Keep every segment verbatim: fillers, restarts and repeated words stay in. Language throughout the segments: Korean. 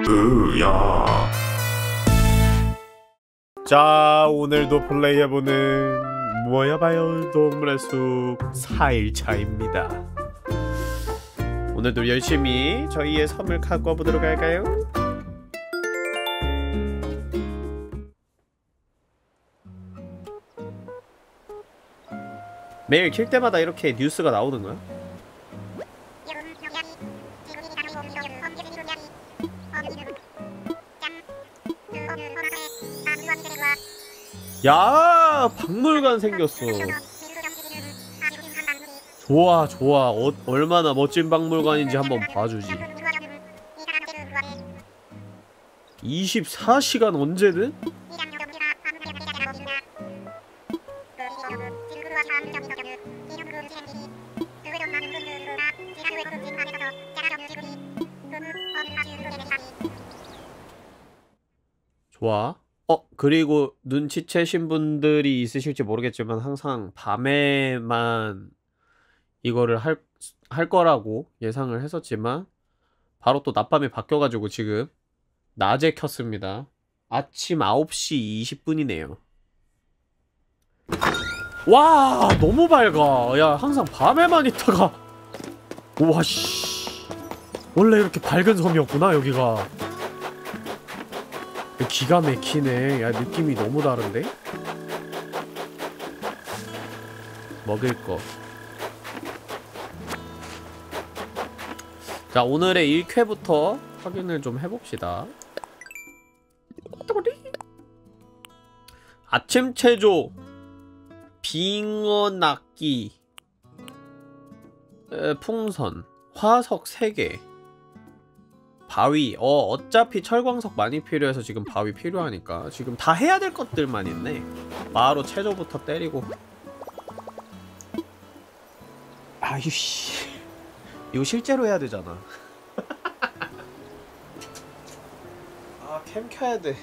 으야. 자, 오늘도 플레이해보는 모여봐요 동물의 숲 사 일차입니다. 오늘도 열심히 저희의 섬을 가꿔보도록 할까요? 매일 킬 때마다 이렇게 뉴스가 나오는 거야? 야, 박물관 생겼어. 좋아 좋아. 어, 얼마나 멋진 박물관인지 한번 봐주지. 이십사 시간 언제든? 좋아. 어, 그리고 눈치채신 분들이 있으실지 모르겠지만 항상 밤에만 이거를 할, 할 거라고 예상을 했었지만 바로 또 낮밤이 바뀌어가지고 지금 낮에 켰습니다. 아침 아홉 시 이십 분이네요 와, 너무 밝아. 야, 항상 밤에만 있다가 우와 씨, 원래 이렇게 밝은 섬이었구나 여기가. 기가 막히네. 야, 느낌이 너무 다른데? 먹을 거. 자, 오늘의 일 회부터 확인을 좀 해봅시다. 아침 체조, 빙어 낚기, 에, 풍선, 화석 세 개, 바위. 어, 어차피 철광석 많이 필요해서 지금 바위 필요하니까 지금 다 해야 될 것들만 있네. 바로 체조부터 때리고. 아유씨, 이거 실제로 해야 되잖아. 아, 캠 켜야 돼.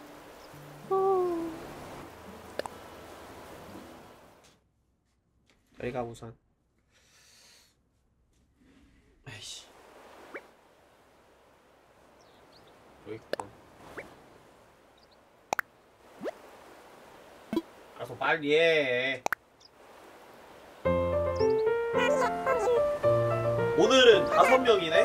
저희가 우선 아이씨 있고. 알았어, 빨리 해. 오늘은 다섯 명이네?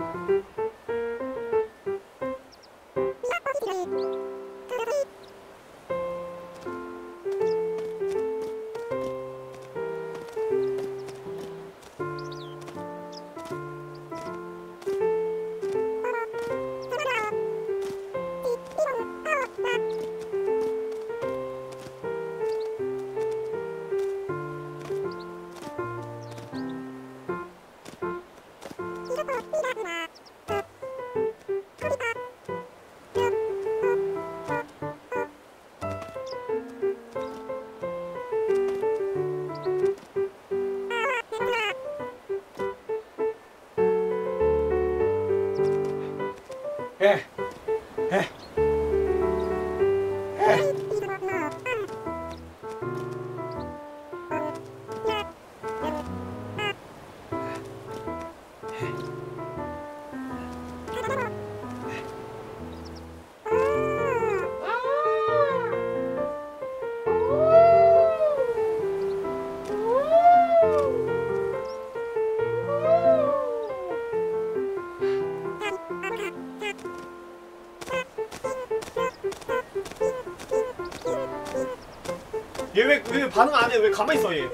해! 해! 해! 얘 왜, 왜 반응 안 해? 왜 가만히 있어, 얘?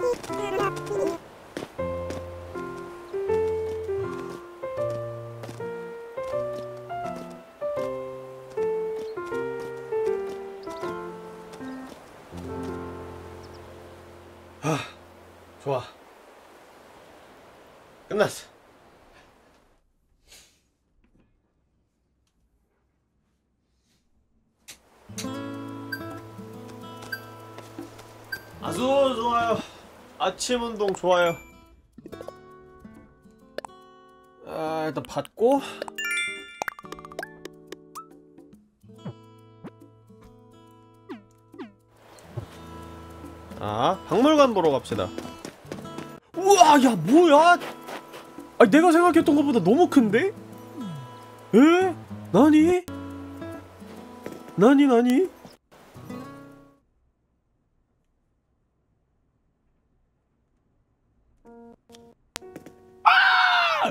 아, 좋아. 끝났어. 아주 좋아요. 아침 운동 좋아요. 아, 일단 받고. 아, 박물관 보러 갑시다. 우와, 야, 뭐야? 아니, 내가 생각했던 것보다 너무 큰데? 에? 나니? 나니 나니? 아!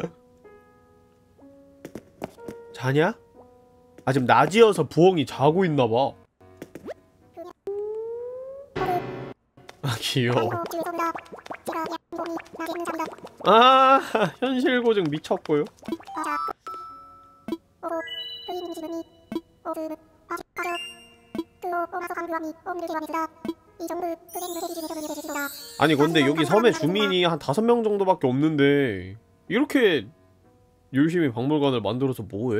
자냐? 아 지금 낮이어서 부엉이 자고 있나봐. 아 귀여워. 아 현실 고증 미쳤고요. 아니 근데 여기 섬에 주민이 한 다섯 명 정도밖에 없는데 이렇게 열심히 박물관을 만들어서 뭐해?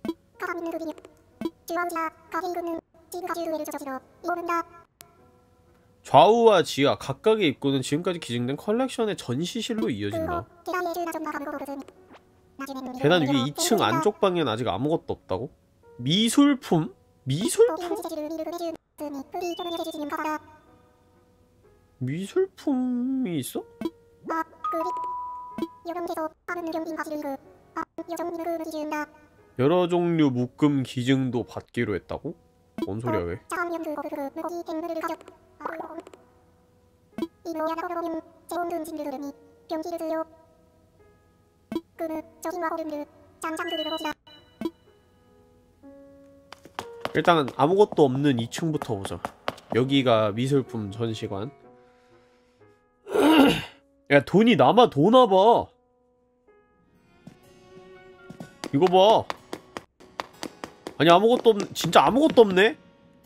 좌우와 지하 각각의 입구는 지금까지 기증된 컬렉션의 전시실로 이어진다. 계단 위에 이 층 안쪽 방에는 아직 아무것도 없다고? 미술품? 미술품? 미술품이 있어? 여러 종류 묶음 기증도 받기로 했다고? 뭔 소리야 왜? 일단 아무것도 없는 이 층부터 보자. 여기가 미술품 전시관. 야 돈이 남아 도나봐. 이거 봐. 아니 아무것도 없.. 진짜 아무것도 없네?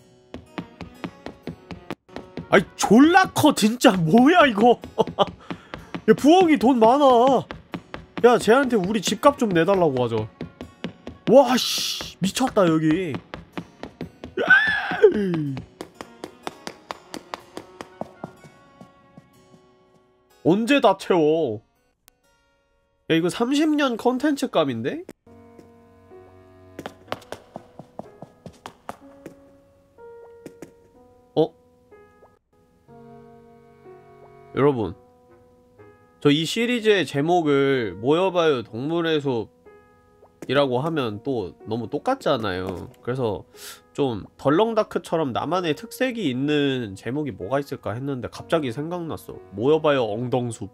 아이 졸라 커 진짜. 뭐야 이거. 야 부엉이 돈 많아. 야 쟤한테 우리 집값 좀 내달라고 하자. 와씨 미쳤다 여기. 언제 다 채워. 야 이거 삼십 년 컨텐츠 값인데? 어? 여러분 저 이 시리즈의 제목을 모여봐요 동물의 숲이라고 하면 또 너무 똑같잖아요. 그래서 좀 덜렁다크처럼 나만의 특색이 있는 제목이 뭐가 있을까 했는데 갑자기 생각났어. 모여봐요 엉덩숲.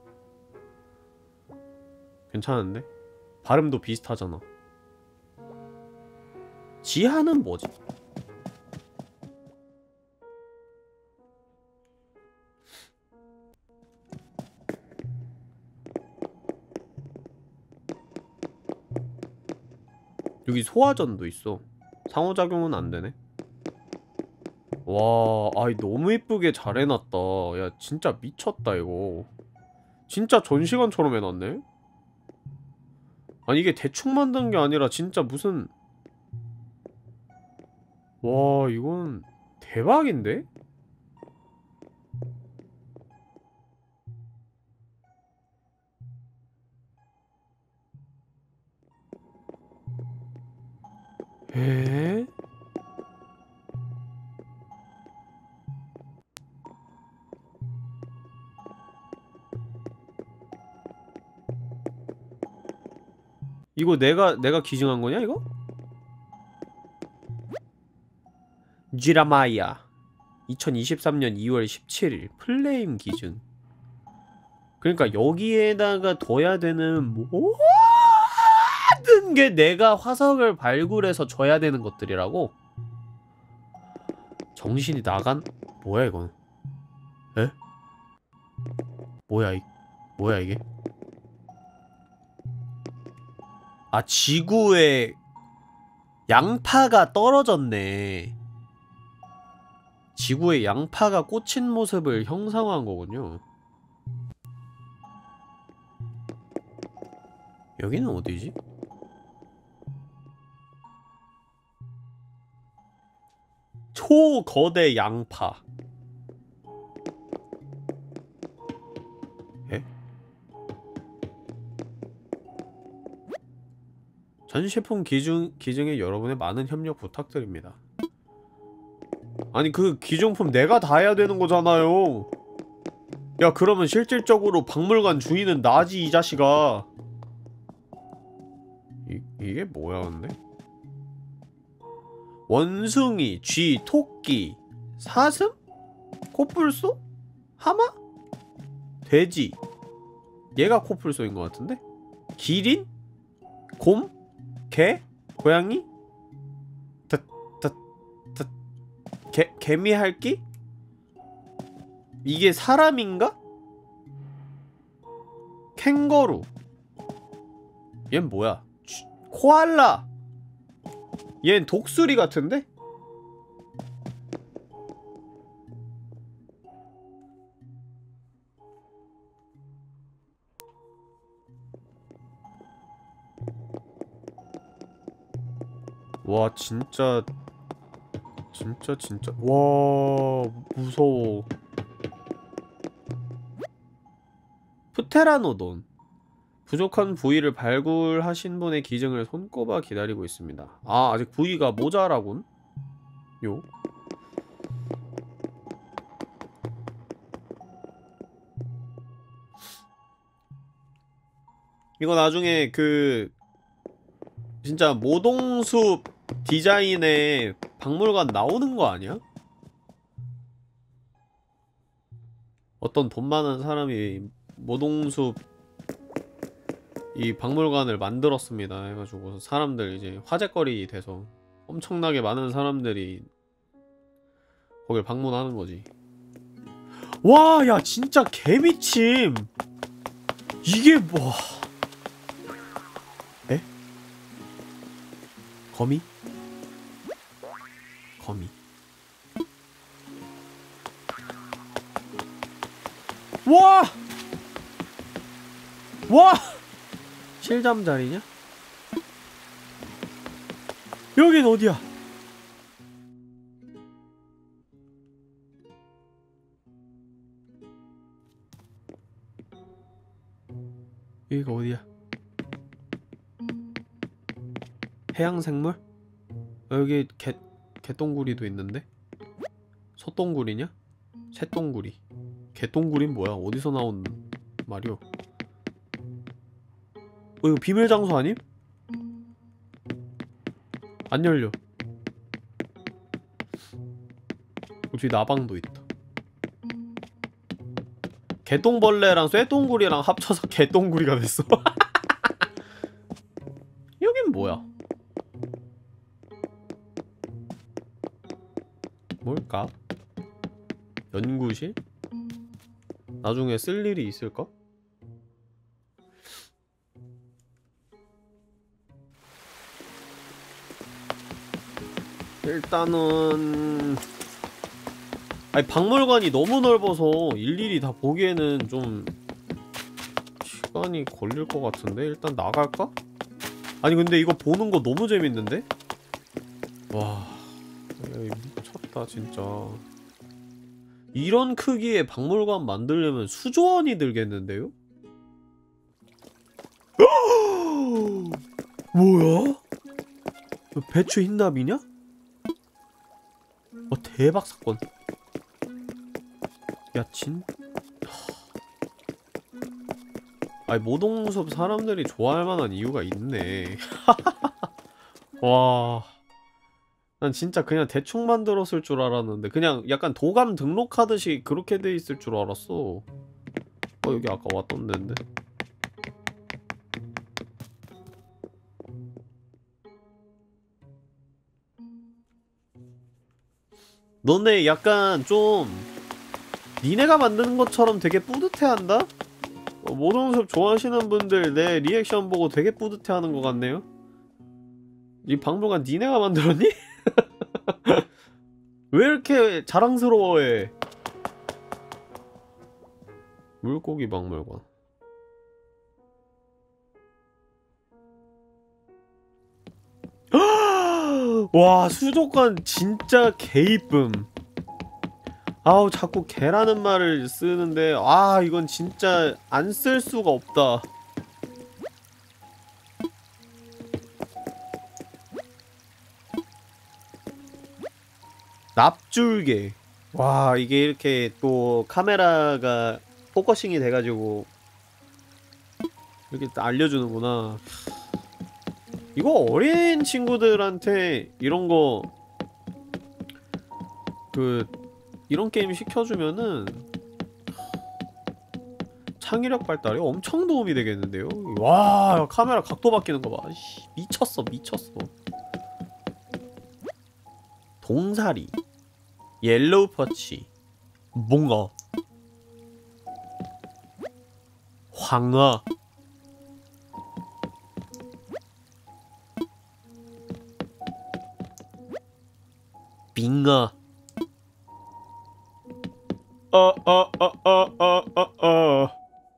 괜찮은데? 발음도 비슷하잖아. 지하는 뭐지? 여기 소화전도 있어. 상호작용은 안되네. 와, 아이 너무 이쁘게 잘 해놨다. 야 진짜 미쳤다 이거. 진짜 전시관처럼 해놨네? 아니 이게 대충 만든 게 아니라 진짜 무슨.. 와 이건 대박인데? 에? 이거 내가 내가 기증한 거냐 이거? 지라마이야 이천이십삼 년 이월 십칠일 플레임 기증. 그러니까 여기에다가 둬야 되는 모든 게 내가 화석을 발굴해서 줘야 되는 것들이라고? 정신이 나간.. 뭐야 이건? 에? 뭐야 이.. 뭐야 이게? 아 지구에 양파가 떨어졌네. 지구에 양파가 꽂힌 모습을 형상화한 거군요. 여기는 어디지? 초거대 양파. 에? 전시품 기증, 기증에 여러분의 많은 협력 부탁드립니다. 아니 그 기증품 내가 다 해야 되는 거잖아요. 야 그러면 실질적으로 박물관 주인은 나지 이 자식아. 이, 이게 뭐야 근데? 원숭이, 쥐, 토끼, 사슴? 코뿔소? 하마? 돼지. 얘가 코뿔소인 것 같은데? 기린? 곰? 개? 고양이? 다, 다, 다, 개, 개미핥기? 이게 사람인가? 캥거루. 얜 뭐야? 쥐, 코알라. 얜 독수리 같은데? 와 진짜 진짜 진짜 와 무서워. 프테라노돈. 부족한 부위를 발굴하신 분의 기증을 손꼽아 기다리고 있습니다. 아 아직 부위가 모자라군. 요. 이거 나중에 그 진짜 모동숲 디자인의 박물관 나오는 거 아니야? 어떤 돈 많은 사람이 모동숲 이 박물관을 만들었습니다 해가지고 사람들 이제 화제거리 돼서 엄청나게 많은 사람들이 거길 방문하는 거지. 와, 야 진짜 개미침. 이게 뭐? 에? 거미? 거미. 와! 와! 실잠자리냐? 여긴 어디야? 여기가 어디야? 해양생물? 여기 개, 개똥구리도 있는데? 소똥구리냐? 새똥구리. 개똥구리는 뭐야? 어디서 나온 말이오? 어 이거 비밀 장소 아님? 안 열려. 여기 나방도 있다. 개똥벌레랑 쇠똥구리랑 합쳐서 개똥구리가 됐어. 여긴 뭐야? 뭘까? 연구실? 나중에 쓸 일이 있을까? 일단은 아니 박물관이 너무 넓어서 일일이 다 보기에는 좀 시간이 걸릴 것 같은데 일단 나갈까? 아니 근데 이거 보는 거 너무 재밌는데? 와 미쳤다 진짜. 이런 크기의 박물관 만들려면 수조원이 들겠는데요? 뭐야? 배추 흰납이냐? 어 대박 사건. 야 진. 아니 모동숲 사람들이 좋아할 만한 이유가 있네. 와. 난 진짜 그냥 대충 만들었을 줄 알았는데 그냥 약간 도감 등록하듯이 그렇게 돼 있을 줄 알았어. 어 여기 아까 왔던 데인데. 너네 약간 좀 니네가 만드는 것처럼 되게 뿌듯해한다? 어, 모동숲 좋아하시는 분들 내 리액션 보고 되게 뿌듯해하는 것 같네요? 이 박물관 니네가 만들었니? 왜 이렇게 자랑스러워해? 물고기 박물관. 와 수족관 진짜 개이쁨. 아우 자꾸 개라는 말을 쓰는데 아 이건 진짜 안 쓸 수가 없다. 납줄개. 와 이게 이렇게 또 카메라가 포커싱이 돼가지고 이렇게 알려주는구나. 이거 어린 친구들한테 이런 거 그 이런 게임 시켜주면은 창의력 발달에 엄청 도움이 되겠는데요? 와, 카메라 각도 바뀌는 거 봐. 미쳤어, 미쳤어. 동사리, 옐로우 퍼치, 몽어, 황어, 빙어. 어, 어, 어, 어, 어, 어, 어.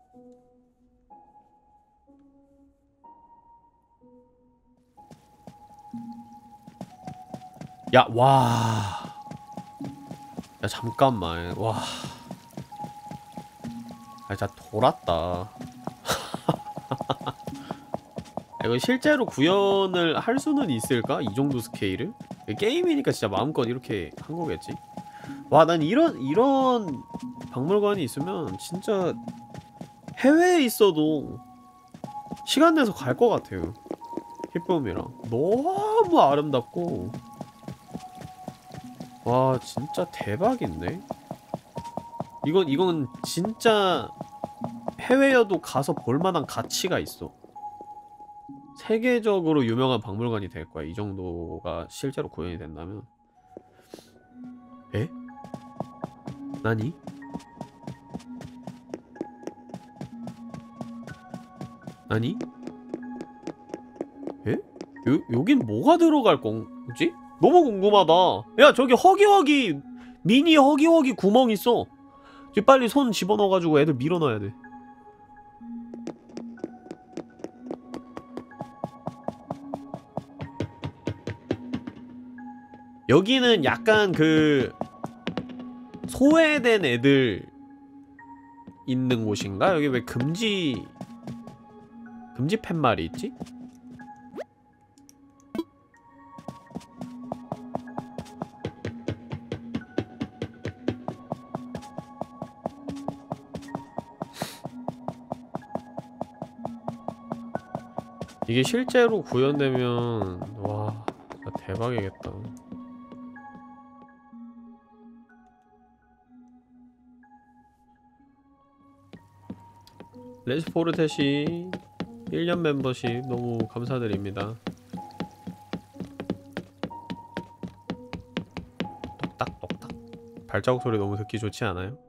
야, 와. 야, 잠깐만. 와. 아, 진짜 돌았다. 이거 실제로 구현을 할 수는 있을까? 이 정도 스케일을? 게임이니까 진짜 마음껏 이렇게 한 거겠지? 와, 난 이런, 이런 박물관이 있으면 진짜 해외에 있어도 시간 내서 갈 것 같아요. 힙붐이랑. 너무 아름답고. 와, 진짜 대박인데? 이건, 이건 진짜 해외여도 가서 볼만한 가치가 있어. 세계적으로 유명한 박물관이 될 거야. 이 정도가 실제로 구현이 된다면. 에? 나니? 나니? 에? 요, 여긴 뭐가 들어갈 건지? 너무 궁금하다. 야, 저기 허기허기 미니 허기허기 구멍 있어. 지금 빨리 손 집어넣어가지고 애들 밀어넣어야 돼. 여기는 약간 그 소외된 애들 있는 곳인가? 여기 왜 금지 금지 팻말이 있지? 이게 실제로 구현되면 와, 진짜 대박이겠다. 레스포르테시 일 년 멤버십 너무 감사드립니다. 똑딱똑딱 발자국 소리 너무 듣기 좋지 않아요?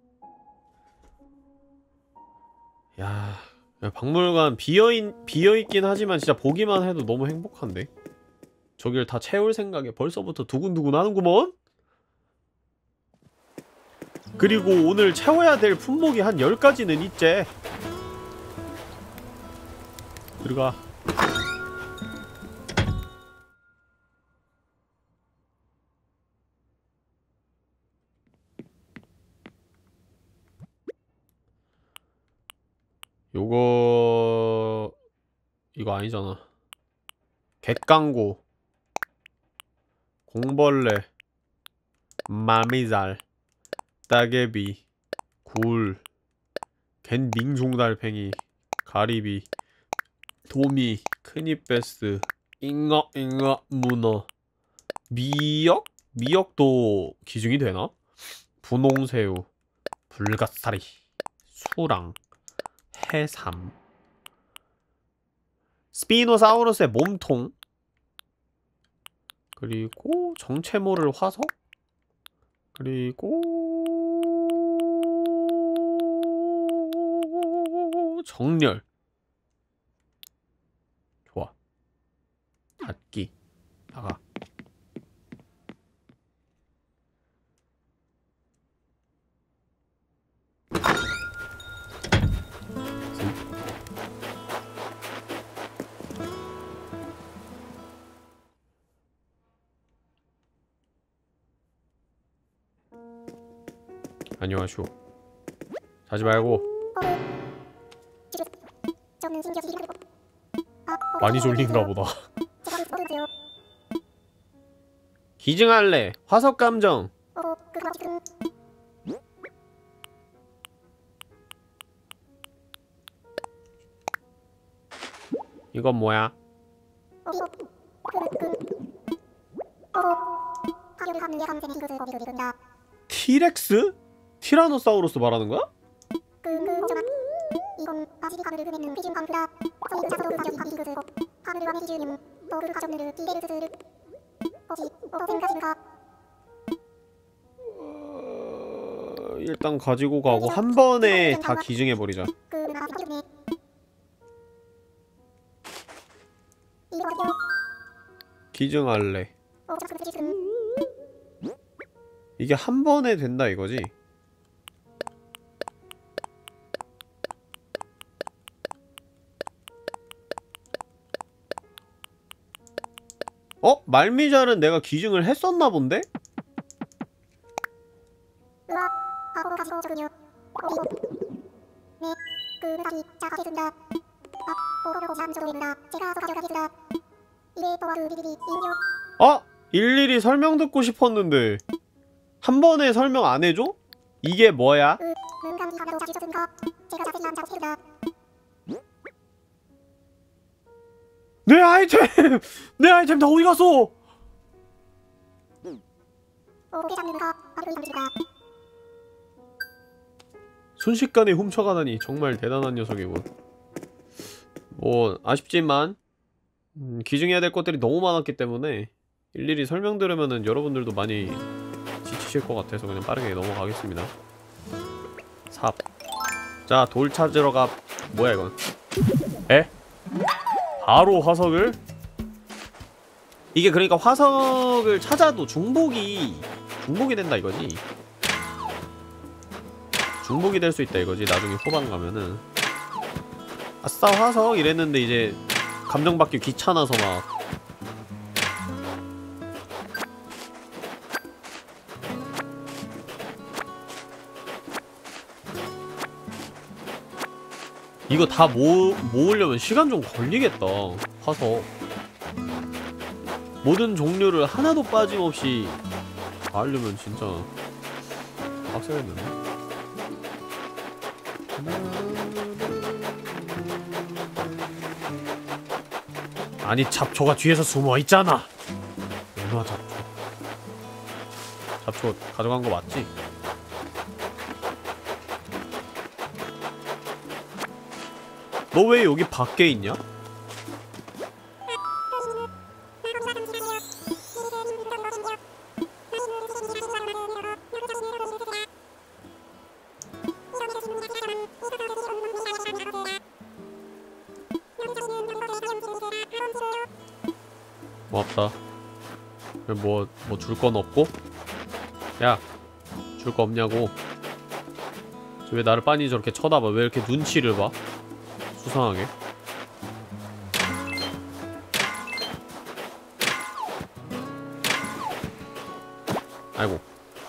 야, 야 박물관 비어있, 비어있긴 하지만 진짜 보기만 해도 너무 행복한데? 저길 다 채울 생각에 벌써부터 두근두근 하는구먼? 그리고 오늘 채워야 될 품목이 한 열 가지는 있제. 들어가. 요거... 이거 아니잖아. 갯강고, 공벌레, 마미잘, 따개비, 굴, 갠 밍송달팽이, 가리비, 도미, 크니베스, 잉어, 잉어, 문어, 미역? 미역도 기증이 되나? 분홍새우, 불가사리, 수랑, 해삼, 스피노사우루스의 몸통, 그리고 정체 모를 화석, 그리고 정렬. 좋아. 닫기. 나가. 안녕하쇼. 자지 말고. 많이 졸린가 보다. 기증할래. 화석 감정. 이건 뭐야? 티렉스? 티라노사우루스 말하는 거야? 어... 일단 가지고 가고 한 번에 다 기증해버리자. 기증할래. 이게 한 번에 된다 이거지? 어? 말미잘은 내가 기증을 했었나 본데? 아! 일일이 설명 듣고 싶었는데 한 번에 설명 안 해줘? 이게 뭐야? 내 아이템! 내 아이템 다 어디 갔어? 순식간에 훔쳐가다니 정말 대단한 녀석이군. 뭐 아쉽지만 음, 기증해야 될 것들이 너무 많았기 때문에 일일이 설명 들으면은 여러분들도 많이 지치실 것 같아서 그냥 빠르게 넘어가겠습니다. 삽. 자, 돌 찾으러 가. 뭐야 이건? 에? 바로 화석을? 이게 그러니까 화석을 찾아도 중복이 중복이 된다 이거지. 중복이 될 수 있다 이거지. 나중에 후반 가면은 아싸 화석 이랬는데 이제 감정받기 귀찮아서 막 이거 다 모, 모으려면 시간 좀 걸리겠다. 화석 모든 종류를 하나도 빠짐없이 다 하려면 진짜 빡세겠는데? 아니 잡초가 뒤에서 숨어있잖아. 얼마나 잡초. 잡초 가져간 거 맞지? 너 왜 여기 밖에 있냐? 고맙다. 뭐, 뭐 줄 건 없고? 야, 줄 거 없냐고. 왜 나를 빤히 저렇게 쳐다봐? 왜 이렇게 눈치를 봐? 수상하게. 아이고.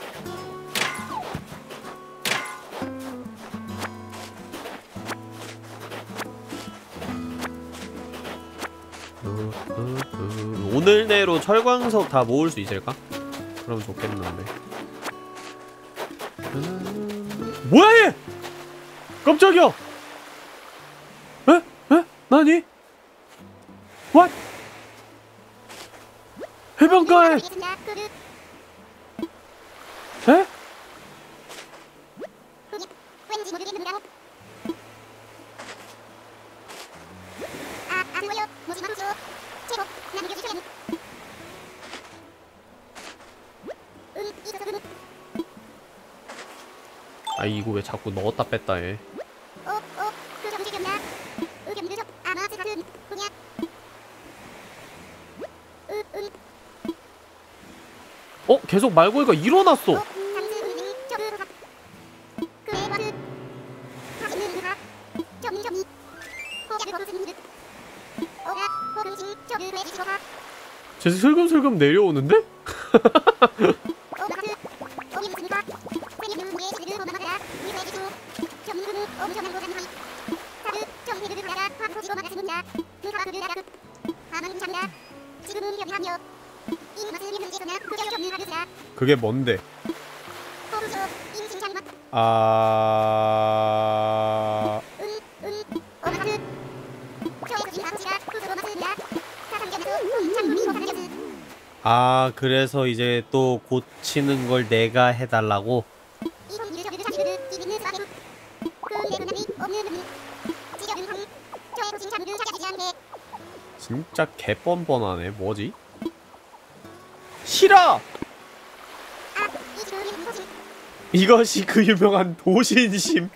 오늘 내로 철광석 다 모을 수 있을까? 그럼 좋겠는데. 뭐야 얘! 깜짝이야! 에? 에? 나니? What? 해변가에! 에? 아 이거 왜 자꾸 넣었다 뺐다 해. 어? 계속 말고이가 일어났어. 쟤 슬금슬금 내려오는데? 그게 뭔데? 아... 아, 그래서 이제 또 고치는 걸 내가 해달라고? 진짜 개뻔뻔하네. 뭐지? 싫어! 이것이 그 유명한 도신심.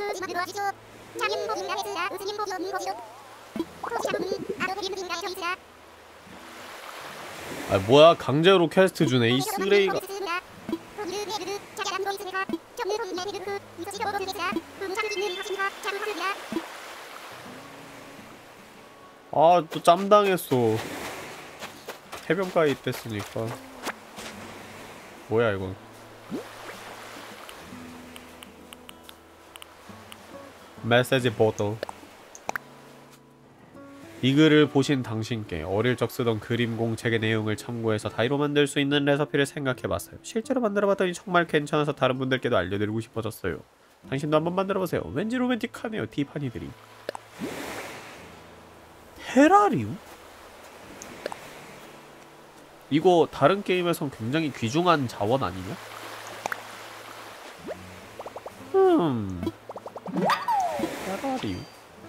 아, 뭐야, 강제로 퀘스트 주네 이 쓰레기가. 아, 또 짬당했어. 해변가에 있댔으니까. 뭐야 이건. 메시지 보도. 이 글을 보신 당신께 어릴 적 쓰던 그림 공책의 내용을 참고해서 다이로 만들 수 있는 레시피를 생각해봤어요. 실제로 만들어봤더니 정말 괜찮아서 다른 분들께도 알려드리고 싶어졌어요. 당신도 한번 만들어보세요. 왠지 로맨틱하네요, 티파니들이. 테라리움? 이거 다른 게임에선 굉장히 귀중한 자원 아니냐? 음... 테라리움?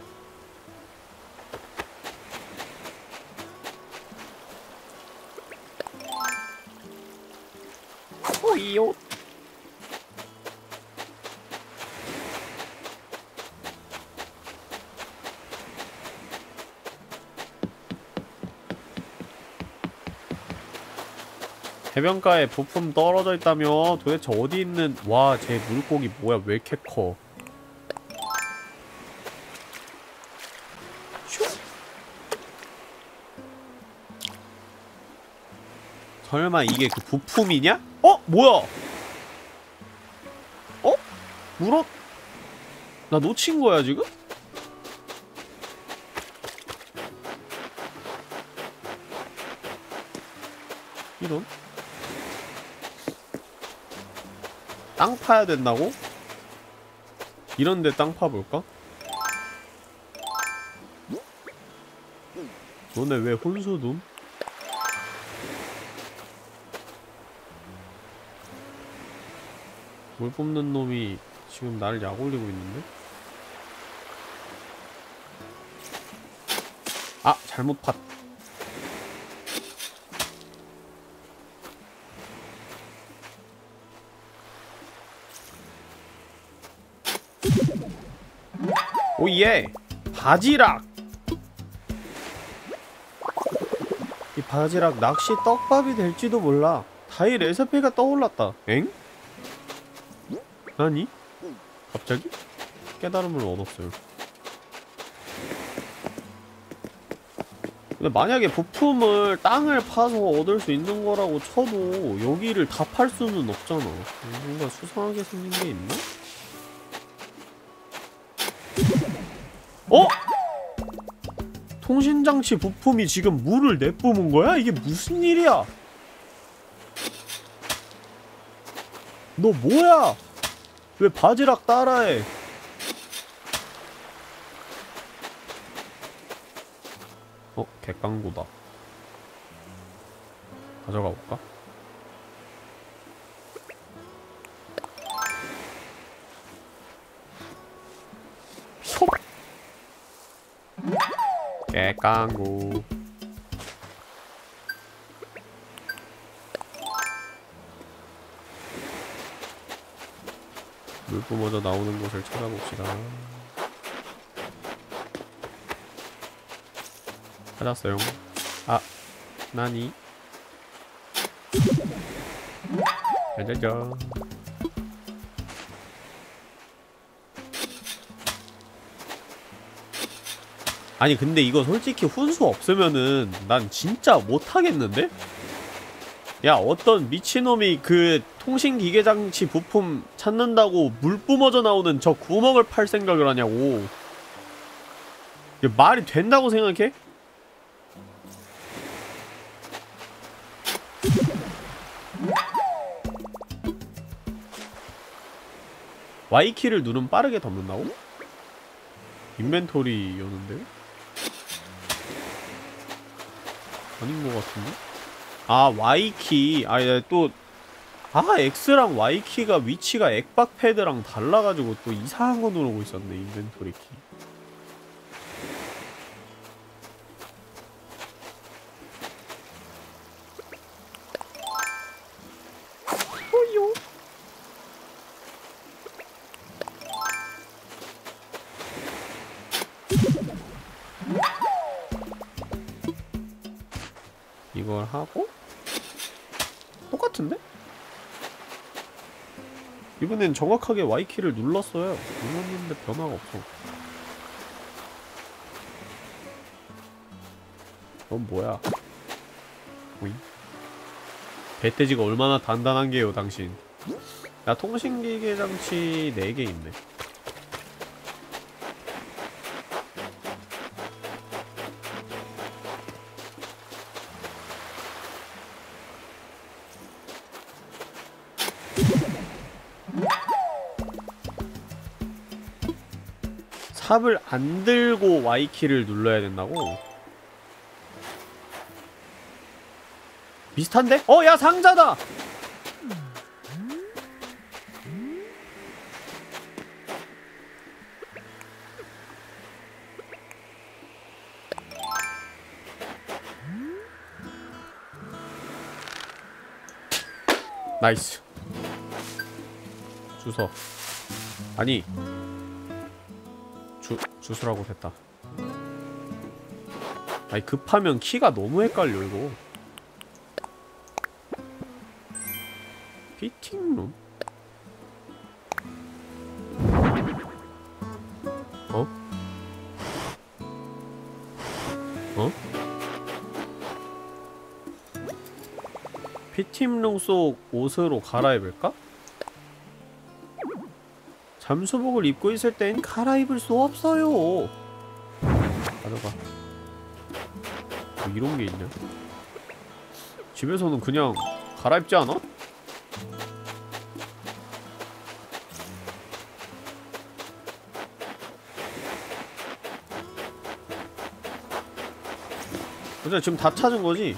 호이요. 해변가에 부품 떨어져 있다며? 도대체 어디 있는... 와, 쟤 물고기 뭐야, 왜 이렇게 커? 설마 이게 그 부품이냐? 어? 뭐야? 어? 물어? 나 놓친 거야, 지금? 이런? 땅 파야 된다고? 이런데 땅 파볼까? 너네 왜 혼수둠? 물 뽑는 놈이 지금 나를 약올리고 있는데? 아! 잘못 팠. 오예! 바지락! 이 바지락 낚시 떡밥이 될지도 몰라. 다이 레시피가 떠올랐다. 엥? 아니? 갑자기? 깨달음을 얻었어요. 근데 만약에 부품을 땅을 파서 얻을 수 있는 거라고 쳐도 여기를 다 팔 수는 없잖아. 뭔가 수상하게 생긴 게 있나? 어? 통신장치 부품이 지금 물을 내뿜은 거야? 이게 무슨 일이야? 너 뭐야? 왜 바지락 따라해? 어? 객강구다. 가져가 볼까? 속! 객강구. 물 뿜어져 나오는 곳을 찾아봅시다. 찾았어요. 아, 나니? 짜자잔. 아니 근데 이거 솔직히 훈수 없으면은 난 진짜 못하겠는데? 야, 어떤 미친놈이 그 통신기계장치 부품 찾는다고 물 뿜어져 나오는 저 구멍을 팔 생각을 하냐고. 이게 말이 된다고 생각해? Y키를 누르면 빠르게 덮는다고? 인벤토리 여는데? 아닌 것 같은데? 아, Y키. 아, 예, 또, 아, X랑 Y키가 위치가 액박 패드랑 달라가지고 또 이상한 거 누르고 있었네, 인벤토리 키. 호요. 이걸 하고 똑같은데? 이번엔 정확하게 Y키를 눌렀어요. 눌렀는데 변화가 없어. 넌 뭐야? 오잉? 배돼지가 얼마나 단단한게요, 당신. 야, 통신기계 장치 네 개 있네. 삽을 안 들고 Y키를 눌러야 된다고? 비슷한데? 어, 야, 상자다! 나이스. 주워. 아니, 주, 주스라고 됐다. 아니, 급하면 키가 너무 헷갈려, 이거. 피팅룸? 어? 어? 피팅룸 속 옷으로 갈아입을까? 잠수복을 입고 있을 땐 갈아입을 수 없어요. 가져가. 뭐 이런 게 있냐? 집에서는 그냥 갈아입지 않아? 근데 지금 다 찾은 거지?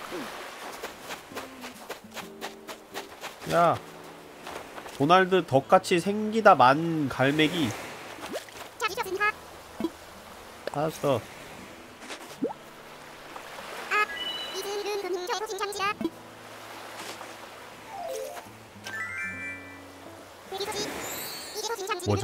야, 도날드 덕같이 생기다 만 갈매기. 알았어. 뭐지?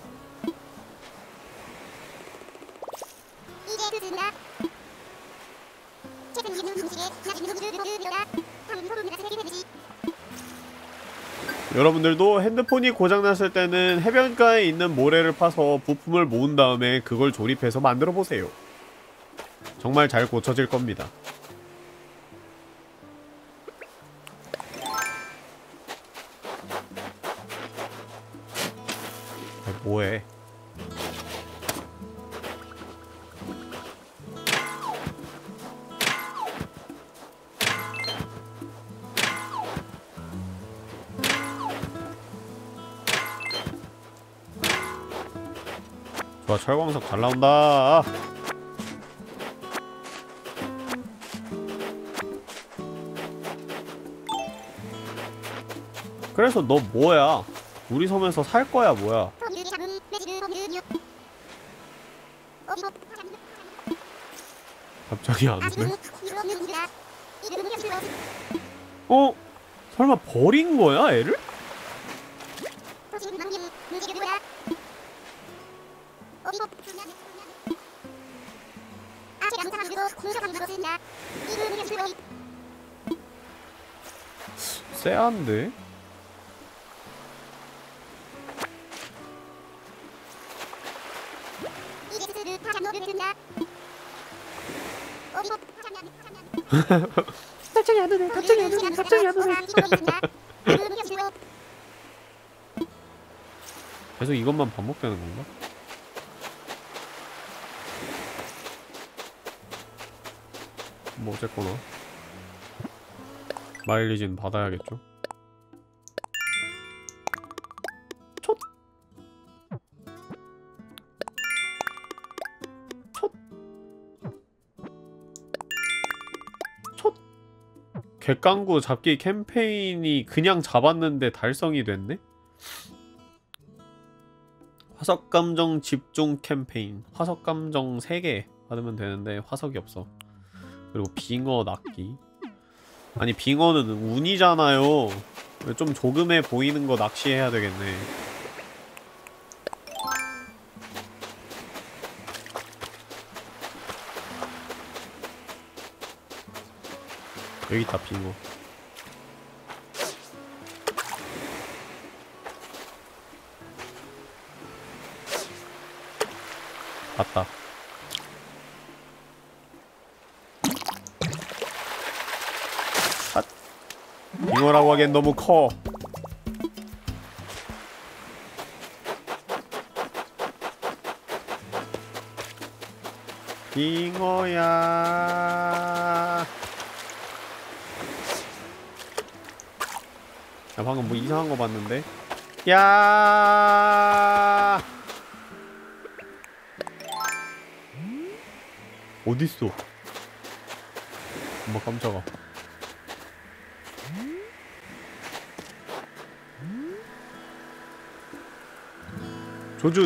여러분들도 핸드폰이 고장났을 때는 해변가에 있는 모래를 파서 부품을 모은 다음에 그걸 조립해서 만들어보세요. 정말 잘 고쳐질 겁니다. 아, 뭐해? 좋아, 철광석 잘 나온다. 그래서 너 뭐야? 우리 섬에서 살 거야, 뭐야? 갑자기 안 오네? 어? 설마 버린 거야, 애를? 쎄한데? 갑자기 안 오네, 갑자기 안 오네, 갑자기 안 오네. 계속 이것만 반복되는 건가? 뭐 어쨌거나 마일리지는 받아야겠죠? 촛! 촛! 촛! 갯강구 잡기 캠페인이 그냥 잡았는데 달성이 됐네? 화석감정 집중 캠페인. 화석감정 세 개 받으면 되는데 화석이 없어. 그리고 빙어 낚기. 아니 빙어는 운이잖아요. 좀 조금해 보이는 거 낚시해야 되겠네. 여기 있다 빙어. 봤다. 핫. 빙어라고 하기엔 너무 커. 빙어야. 야 방금 뭐 이상한 거 봤는데? 야. 어딨어? 엄마 깜짝아. 조준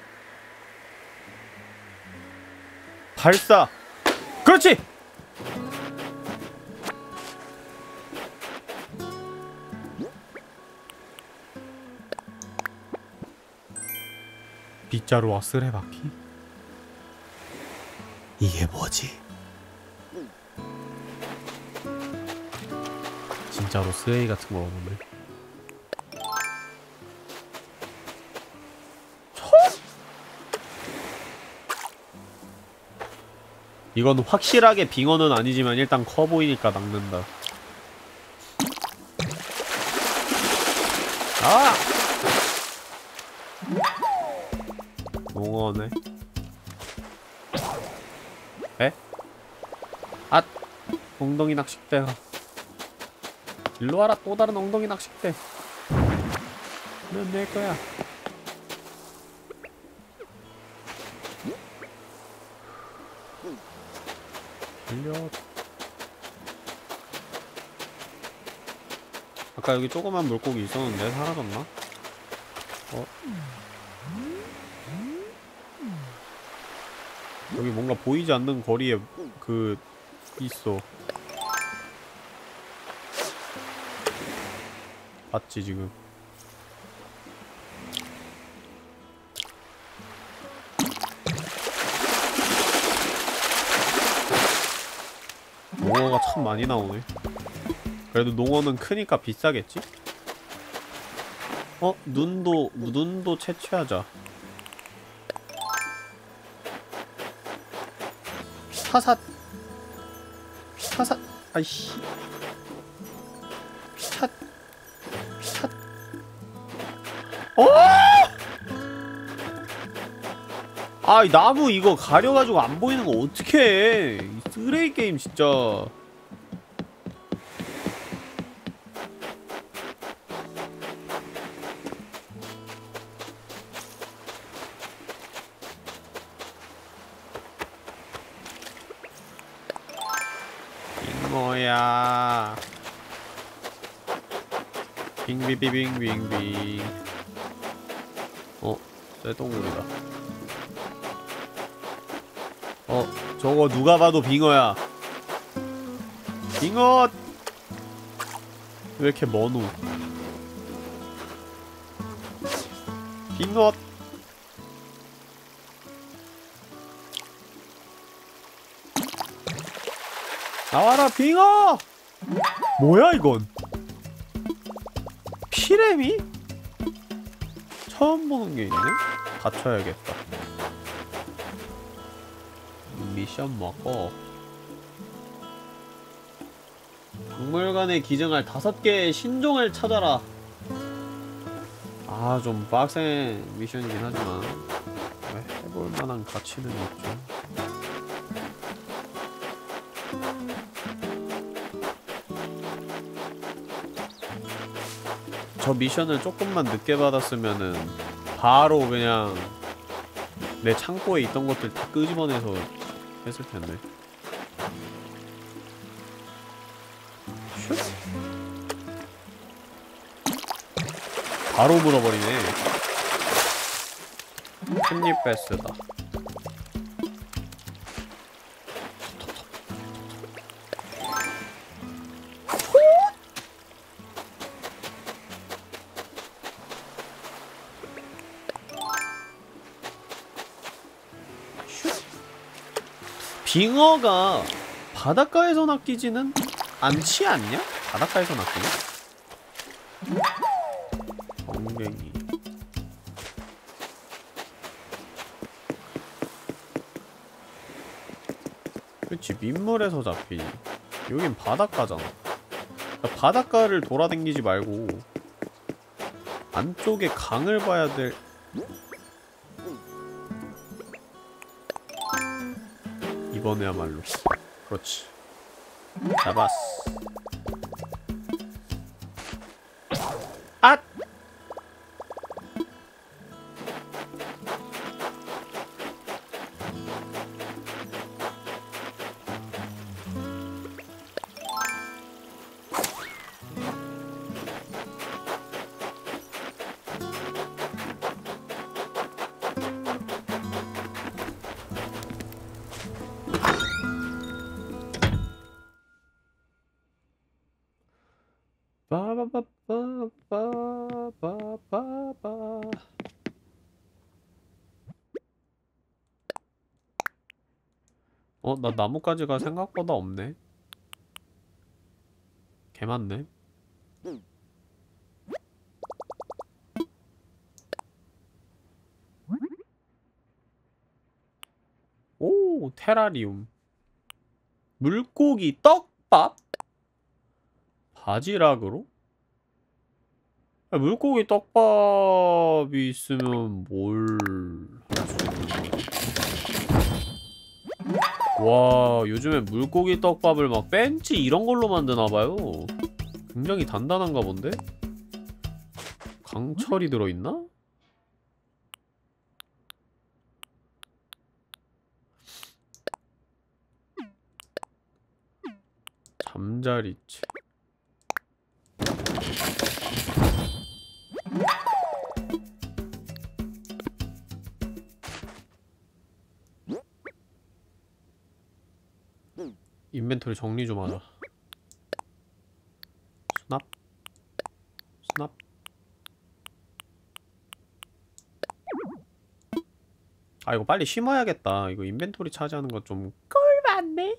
발사. 그렇지. 빗자루와 쓰레바퀴? 이게 뭐지? 진짜로 쓰레기 같은 거 오네. 이건 확실하게 빙어는 아니지만 일단 커 보이니까 낚는다. 아! 농어네. 에? 앗! 엉덩이 낚싯대가. 일로 와라, 또 다른 엉덩이 낚싯대. 넌 내 거야. 들려. 아까 여기 조그만 물고기 있었는데 사라졌나? 어? 여기 뭔가 보이지 않는 거리에 그 있어. 봤지 지금? 농어가 참 많이 나오네. 그래도 농어는 크니까 비싸겠지? 어? 눈도, 눈도 채취하자. 사삿! 사삿! 아이씨. 샷! 샷! 어! 아, 이 나무 이거 가려가지고 안 보이는 거 어떡해. 이 쓰레기 게임 진짜. 빙어야. 빙비비빙빙빙. 어? 쇠동물이다. 어? 저거 누가 봐도 빙어야. 빙어! 왜 이렇게 머누? 빙어! 나와라 빙어! 뭐야 이건? 피레미? 처음 보는 게 있네? 받쳐야겠다. 미션 먹고 박물관에 기증할 다섯 개의 신종을 찾아라. 아, 좀 빡센 미션이긴 하지만 해볼 만한 가치는 있죠. 저 미션을 조금만 늦게 받았으면은 바로 그냥 내 창고에 있던 것들 다 끄집어내서 했을 텐데. 슛. 바로 물어버리네. 캣닙 베스다. 빙어가 바닷가에서 낚이지는 않지 않냐? 바닷가에서 낚이냐? 엉갱이. 그치, 민물에서 잡히지. 여긴 바닷가잖아. 그러니까 바닷가를 돌아다니지 말고 안쪽에 강을 봐야 될... 이번에야말로. 그렇지. 잡았어. 앗! 빠바바바바바바바. 어, 나 나뭇가지가 생각보다 없네. 개 많네. 오, 테라리움. 물고기 떡밥? 바지락으로? 야, 물고기 떡밥이 있으면 뭘... 와, 요즘에 물고기 떡밥을 막 벤치 이런 걸로 만드나봐요. 굉장히 단단한가 본데? 강철이 들어있나? 잠자리채. 인벤토리 정리 좀 하자. 수납. 수납. 아, 이거 빨리 심어야겠다. 이거 인벤토리 차지하는 거 좀 꿀 많네.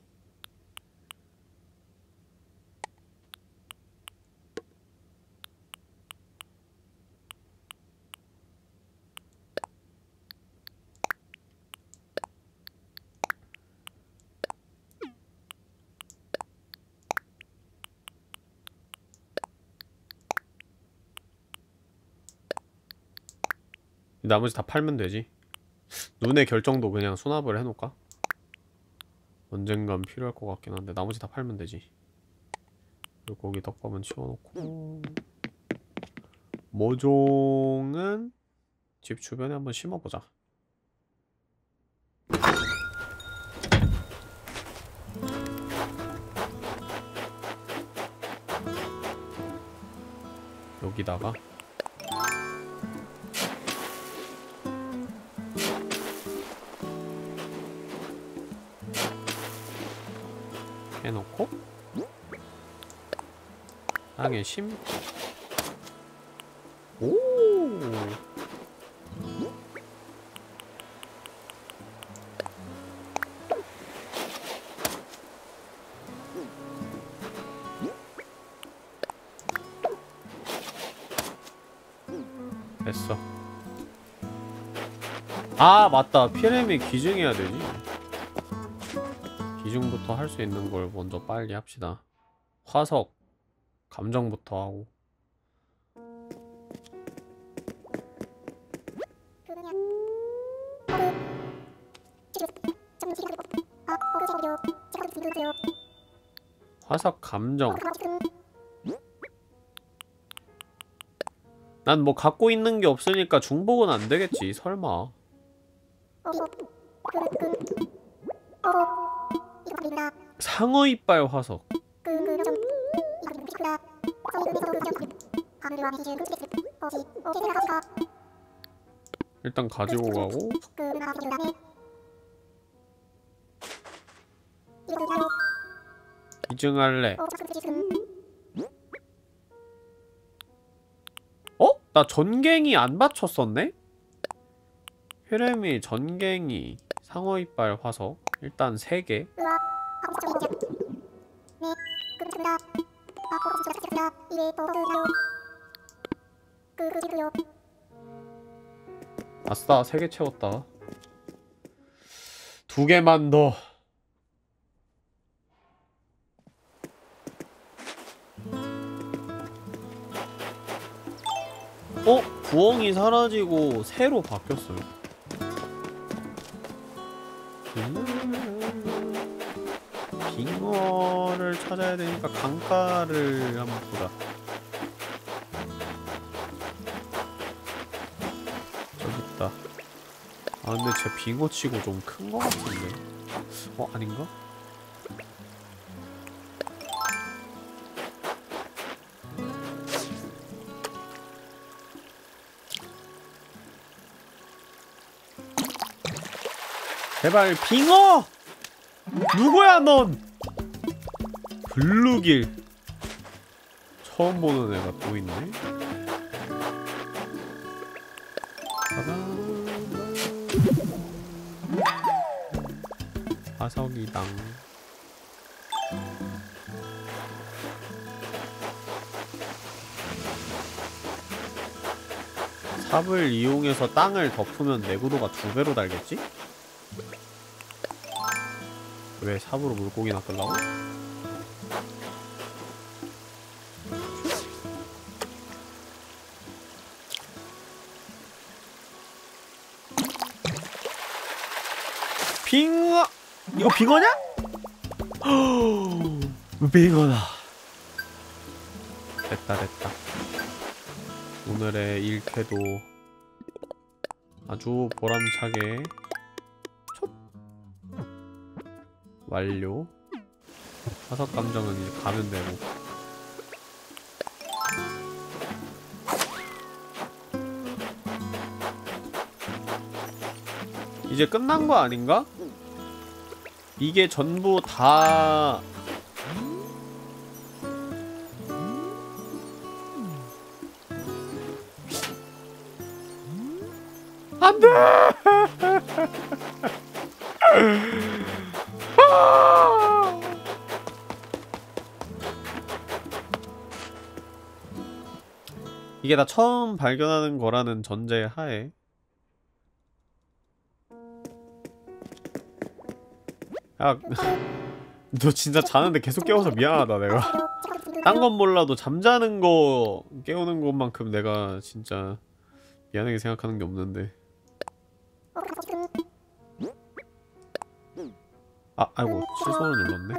나머지 다 팔면 되지. 눈의 결정도 그냥 수납을 해놓을까? 언젠간 필요할 것 같긴 한데 나머지 다 팔면 되지. 그리고 거기 떡밥은 치워놓고 모종은 집 주변에 한번 심어보자. 여기다가 해놓고 땅에 심고. 오, 됐어. 아, 맞다. 피레미 기증해야 되지. 기증부터 할 수 있는 걸 먼저 빨리 합시다. 화석 감정부터 하고. 화석 감정. 난 뭐 갖고 있는 게 없으니까 중복은 안 되겠지, 설마. 상어 이빨 화석. 일단 가지고 가고. 이증할래. 어? 나 전갱이 안 받쳤었네? 회래미, 전갱이, 상어이빨, 화석. 일단 세 개. 아싸, 세 개 채웠다. 두 개만 더. 어? 부엉이 사라지고 새로 바뀌었어요. 빙어를 찾아야 되니까 강가를 한번 보자. 저기 있다. 아 근데 제 빙어치고 좀 큰 거 같은데. 어? 아닌가? 제발 빙어! 누구야 넌! 블루길. 처음 보는 애가 또 있네. 화석이당. 삽을 이용해서 땅을 덮으면 내구도가 두 배로 달겠지? 왜 삽으로 물고기 낚으려고? 빙어! 이거 빙어냐? 빙어다. 됐다 됐다. 오늘의 일쾌도 아주 보람차게 첫 완료. 화석 감정은 이제 가면 되고. 이제 끝난 거 아닌가? 이게 전부 다 안 돼! 이게 다 처음 발견하는 거라는 전제 하에 야, 너 진짜 자는데 계속 깨워서 미안하다 내가. 딴 건 몰라도 잠자는 거 깨우는 것만큼 내가 진짜 미안하게 생각하는 게 없는데. 아, 아이고 취소를 눌렀네.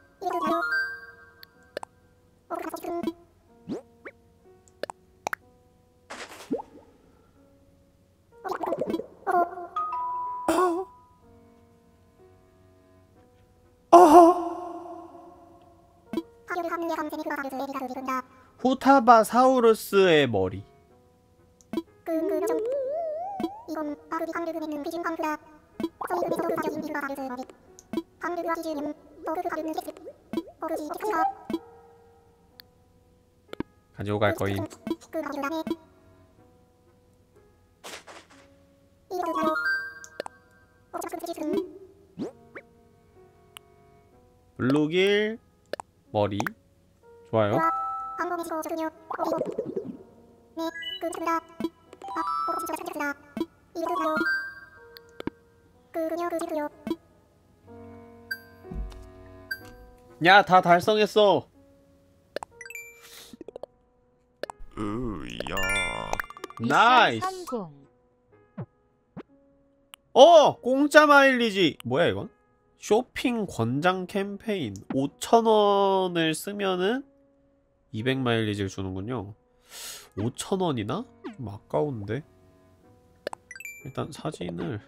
후타바사우루스의 머리. 가지고 갈 거임. 블루길 머리 좋아요. 야, 다 달성했어. 으야. 나이스. 어! 공짜 마일리지. 뭐야 이건? 쇼핑 권장 캠페인 오천 원을 쓰면은 이백 마일리지를 주는군요. 오천 원이나? 좀 아까운데? 일단 사진을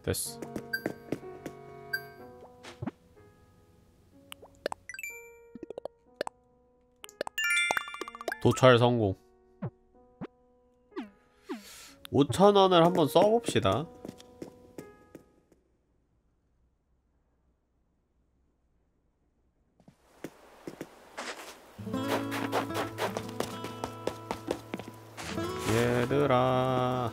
됐어. 도찰 성공. 오천 원을 한번 써봅시다. 얘들아.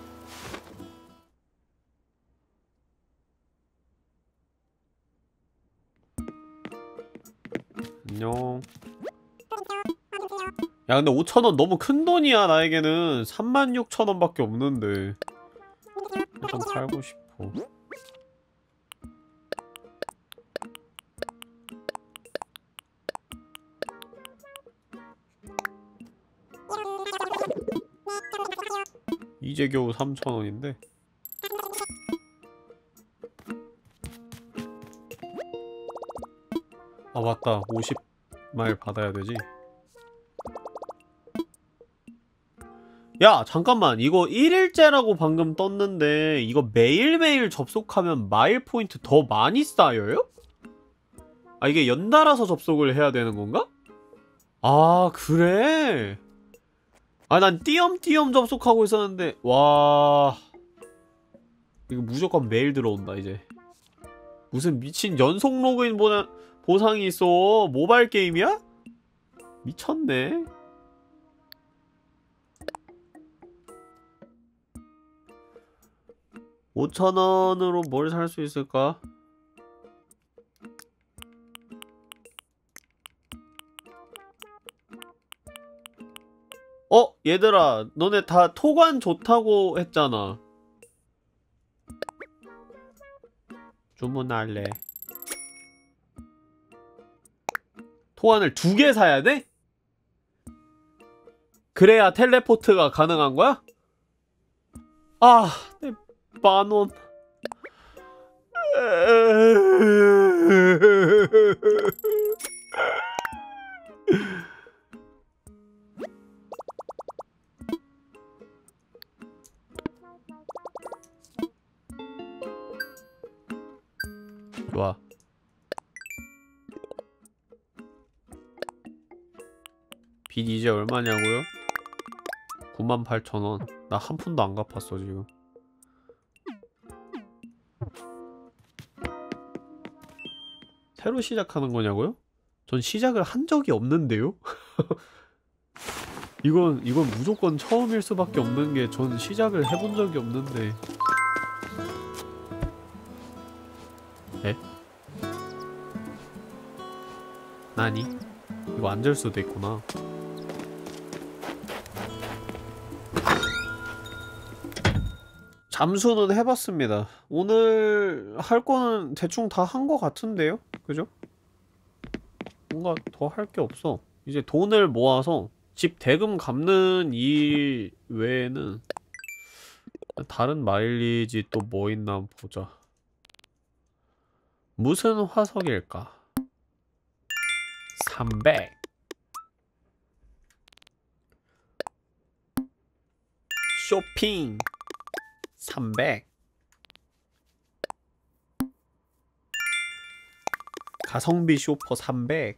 안녕. 야 근데 오천 원 너무 큰돈이야. 나에게는 삼만 육천 원 밖에 없는데 좀 팔고 싶어. 이제 겨우 삼천 원인데 아 맞다. 오십 마일 받아야 되지. 야 잠깐만, 이거 일 일째라고 방금 떴는데 이거 매일매일 접속하면 마일 포인트 더 많이 쌓여요? 아 이게 연달아서 접속을 해야 되는 건가? 아 그래? 아 난 띄엄띄엄 접속하고 있었는데 와... 이거 무조건 매일 들어온다 이제. 무슨 미친 연속 로그인 보나, 보상이 있어. 모바일 게임이야? 미쳤네. 오천 원으로 뭘 살 수 있을까? 어? 얘들아 너네 다 토관 좋다고 했잖아. 주문할래. 토관을 두 개 사야 돼? 그래야 텔레포트가 가능한 거야? 아, 내 만원. 좋아. 빚 이제 얼마냐고요? 구만 팔천 원. 나 한 푼도 안 갚았어 지금. 새로 시작하는 거냐고요? 전 시작을 한 적이 없는데요? 이건 이건 무조건 처음일 수밖에 없는 게 전 시작을 해본 적이 없는데. 에? 나니? 이거 안 될 수도 있구나. 잠수는 해봤습니다. 오늘 할 거는 대충 다 한 거 같은데요? 그죠? 뭔가 더 할 게 없어. 이제 돈을 모아서 집 대금 갚는 일 외에는 다른 마일리지 또 뭐 있나 한번 보자. 무슨 화석일까? 삼백. 쇼핑 삼백. 가성비 쇼퍼 삼백.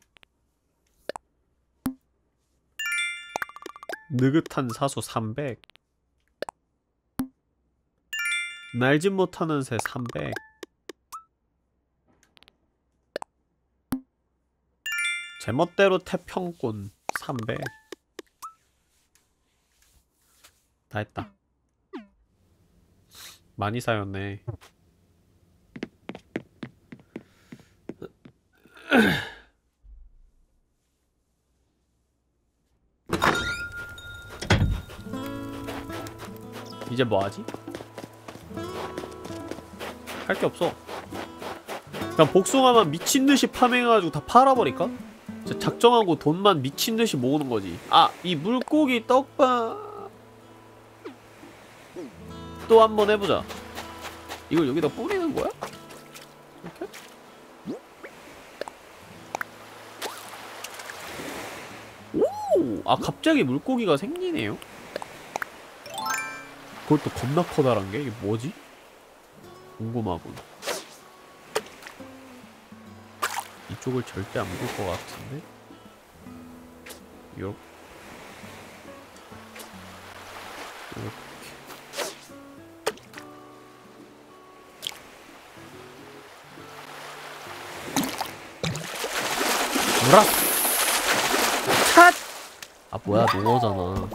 느긋한 사수 삼백. 날짓 못하는 새 삼백. 제멋대로 태평꾼 삼백. 다 했다. 많이 쌓였네. 이제 뭐하지? 할 게 없어. 그냥 복숭아만 미친듯이 파밍해가지고 다 팔아버릴까? 진짜 작정하고 돈만 미친듯이 모으는 거지. 아! 이 물고기 떡밥 또 한 번 해보자. 이걸 여기다 뿌리는 거야? 이렇게? 오! 아 갑자기 물고기가 생기네요? 그것도 겁나 커다란 게? 이게 뭐지? 궁금하군. 이쪽을 절대 안 볼 것 같은데? 요. 이렇게. 무라! 탓! 아 뭐야 농어잖아.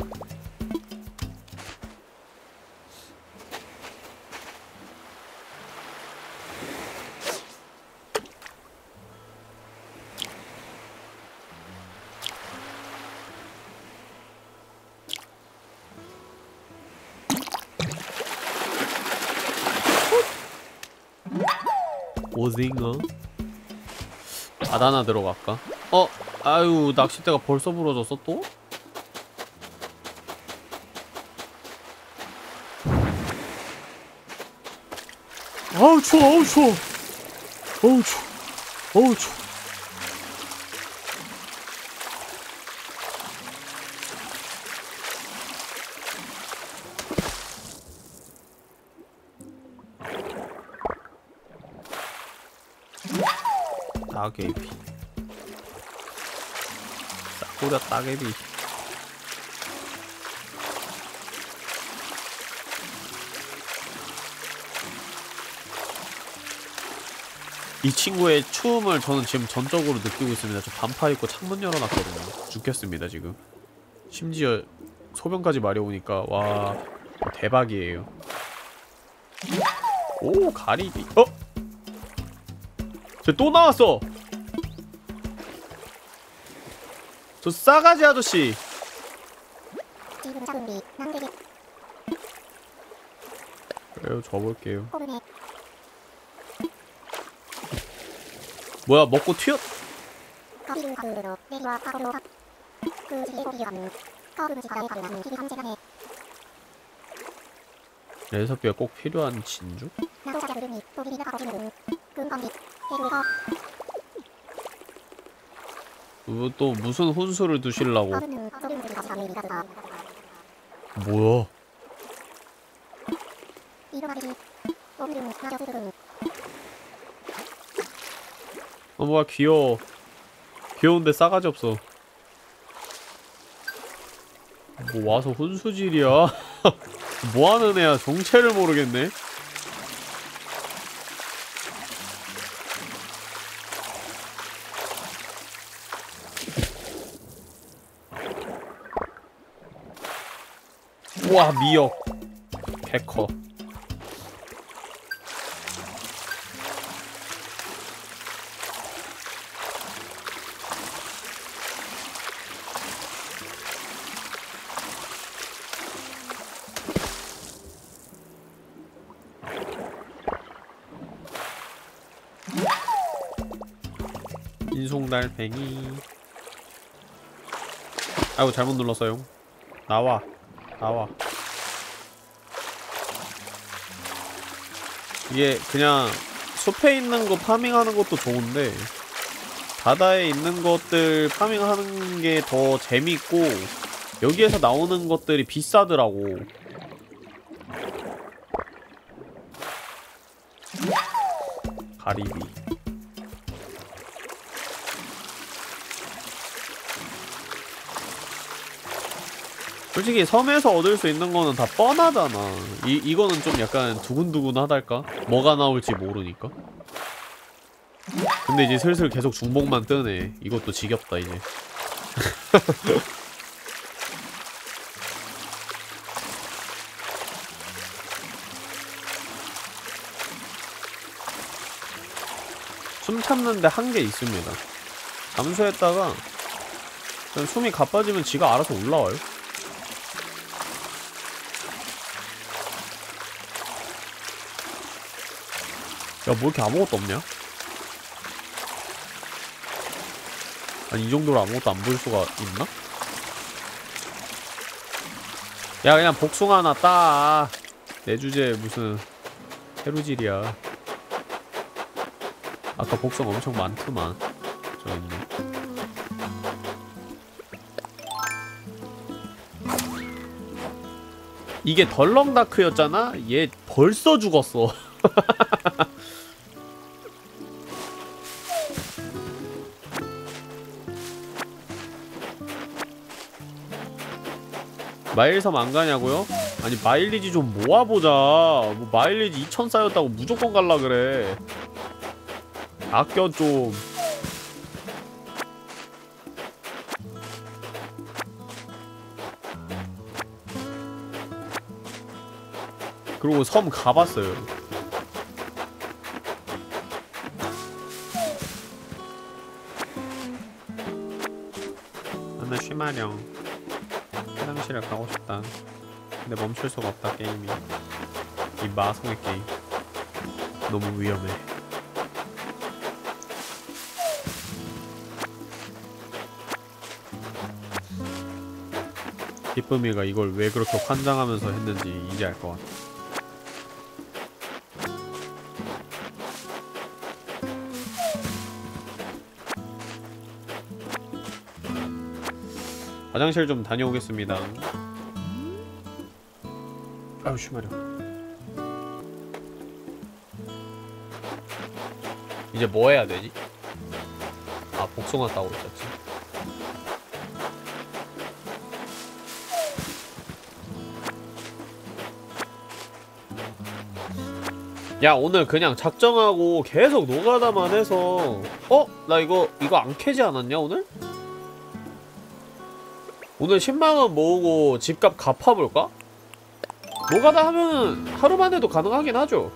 오징어? 바다나 들어갈까? 어? 아유 낚싯대가 벌써 부러졌어 또? 아우 추워 아우 추워 어우 추워 어우 추워. 따개비 싸구려 따개비. 이 친구의 추움을 저는 지금 전적으로 느끼고 있습니다. 저 반팔 입고 창문 열어놨거든요. 죽겠습니다 지금. 심지어 소변까지 마려우니까 와 대박이에요. 오 가리비. 어? 쟤 또 나왔어. 저 싸가지 아저씨. 그래요 줘볼게요. 뭐야 먹고 튀어? 레서피가 꼭 필요한 진주? 어, 또 무슨 혼수를 두실라고? 뭐야? 어 뭐야 귀여워. 귀여운데 싸가지 없어. 뭐 와서 혼수질이야? 뭐하는 애야? 정체를 모르겠네. 우와 미역 개커. 인송달팽이. 아이고 잘못 눌렀어요. 나와 나와. 이게 그냥 숲에 있는 거 파밍하는 것도 좋은데 바다에 있는 것들 파밍하는 게 더 재밌고 여기에서 나오는 것들이 비싸더라고. 가리비. 솔직히 섬에서 얻을 수 있는 거는 다 뻔하잖아. 이, 이거는 좀 약간 두근두근하달까? 뭐가 나올지 모르니까. 근데 이제 슬슬 계속 중복만 뜨네. 이것도 지겹다 이제. 숨 참는데 한계 있습니다. 잠수했다가 그냥 숨이 가빠지면 지가 알아서 올라와요. 야, 뭐 이렇게 아무것도 없냐? 아니, 이 정도로 아무것도 안 보일 수가 있나? 야, 그냥 복숭아 하나 따. 내 주제에 무슨 해루질이야. 아까 복숭아 엄청 많더만. 저기 있네. 이게 덜렁다크였잖아? 얘 벌써 죽었어. 마일섬 안 가냐고요? 아니 마일리지 좀 모아보자. 뭐 마일리지 이천 쌓였다고 무조건 갈라 그래. 아껴 좀. 그리고 섬 가봤어요. 아, 나 쉬마령. 화장실에 가고 싶다. 근데 멈출 수가 없다 게임이. 이 마성의 게임 너무 위험해. 기쁨이가 이걸 왜 그렇게 환장하면서 했는지 이제 알 것 같아. 화장실 좀 다녀오겠습니다. 아유 쉬마려. 이제 뭐 해야 되지? 아 복숭아 따고 있었지. 야 오늘 그냥 작정하고 계속 노가다만 해서 어? 나 이거 이거 안 캐지 않았냐 오늘? 오늘 십만원 모으고 집값 갚아볼까? 노가다 하면은 하루만 해도 가능하긴 하죠.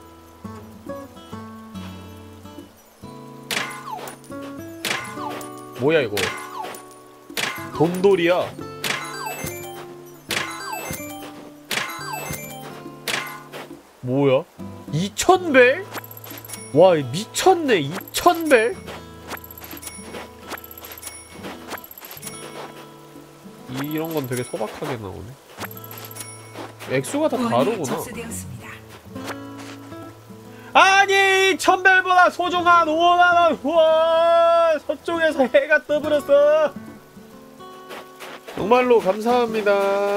뭐야 이거 돈돌이야. 뭐야 이천 벨? 와 미쳤네. 이천 벨? 이런 건 되게 소박하게 나오네. 액수가 다 다르구나. 아니 천벨보다 소중한 오만원 후원! 서쪽에서 해가 떠버렸어. 정말로 감사합니다.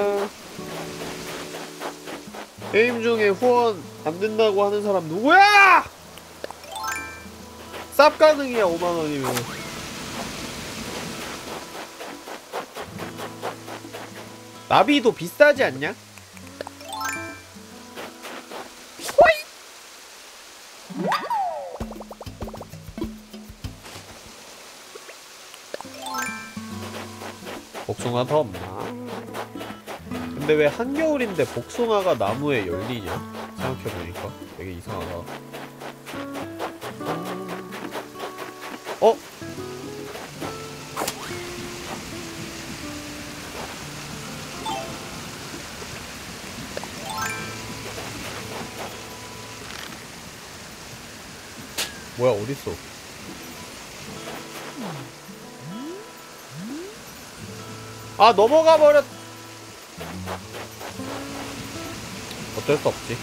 게임 중에 후원 안 된다고 하는 사람 누구야? 쌉 가능이야 오만원이면. 나비도 비싸지 않냐? 복숭아 더 없나? 근데 왜 한겨울인데 복숭아가 나무에 열리냐? 생각해보니까 되게 이상하다. 어? 뭐야 어딨어? 아 넘어가 버렸. 어쩔 수 없지.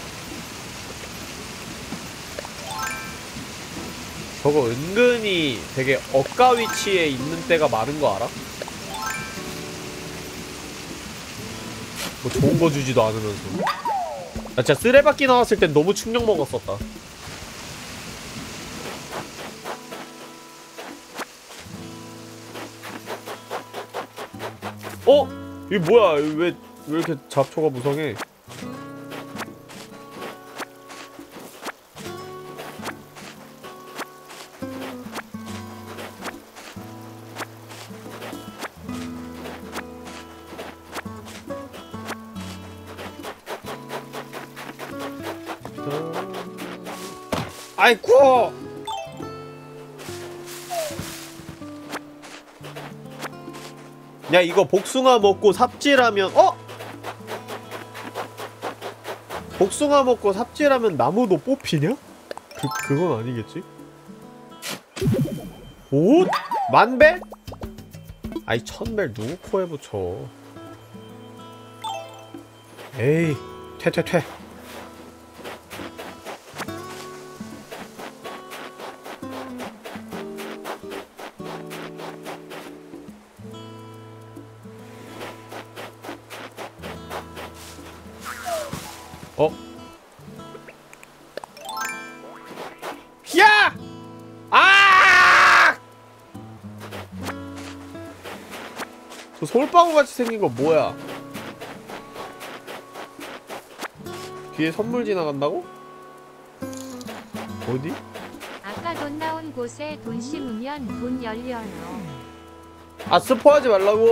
저거 은근히 되게 억가 위치에 있는 때가 많은 거 알아? 뭐 좋은 거 주지도 않으면서. 나 진짜 쓰레받기 나왔을 땐 너무 충격 먹었었다. 어? 이게 뭐야? 왜, 왜 이렇게 잡초가 무성해? 아이쿠! 야 이거 복숭아 먹고 삽질하면 어? 복숭아 먹고 삽질하면 나무도 뽑히냐? 그, 그건 아니겠지? 오? 만벨? 아이 천벨 누구 코에 붙여. 에이 퇴퇴퇴. 어? 그 솔방울 같이 생긴 거 뭐야? 뒤에 선물 지나간다고? 어디? 아까 돈 나온 곳에 돈 심으면 돈 열려요. 아, 스포하지 말라고!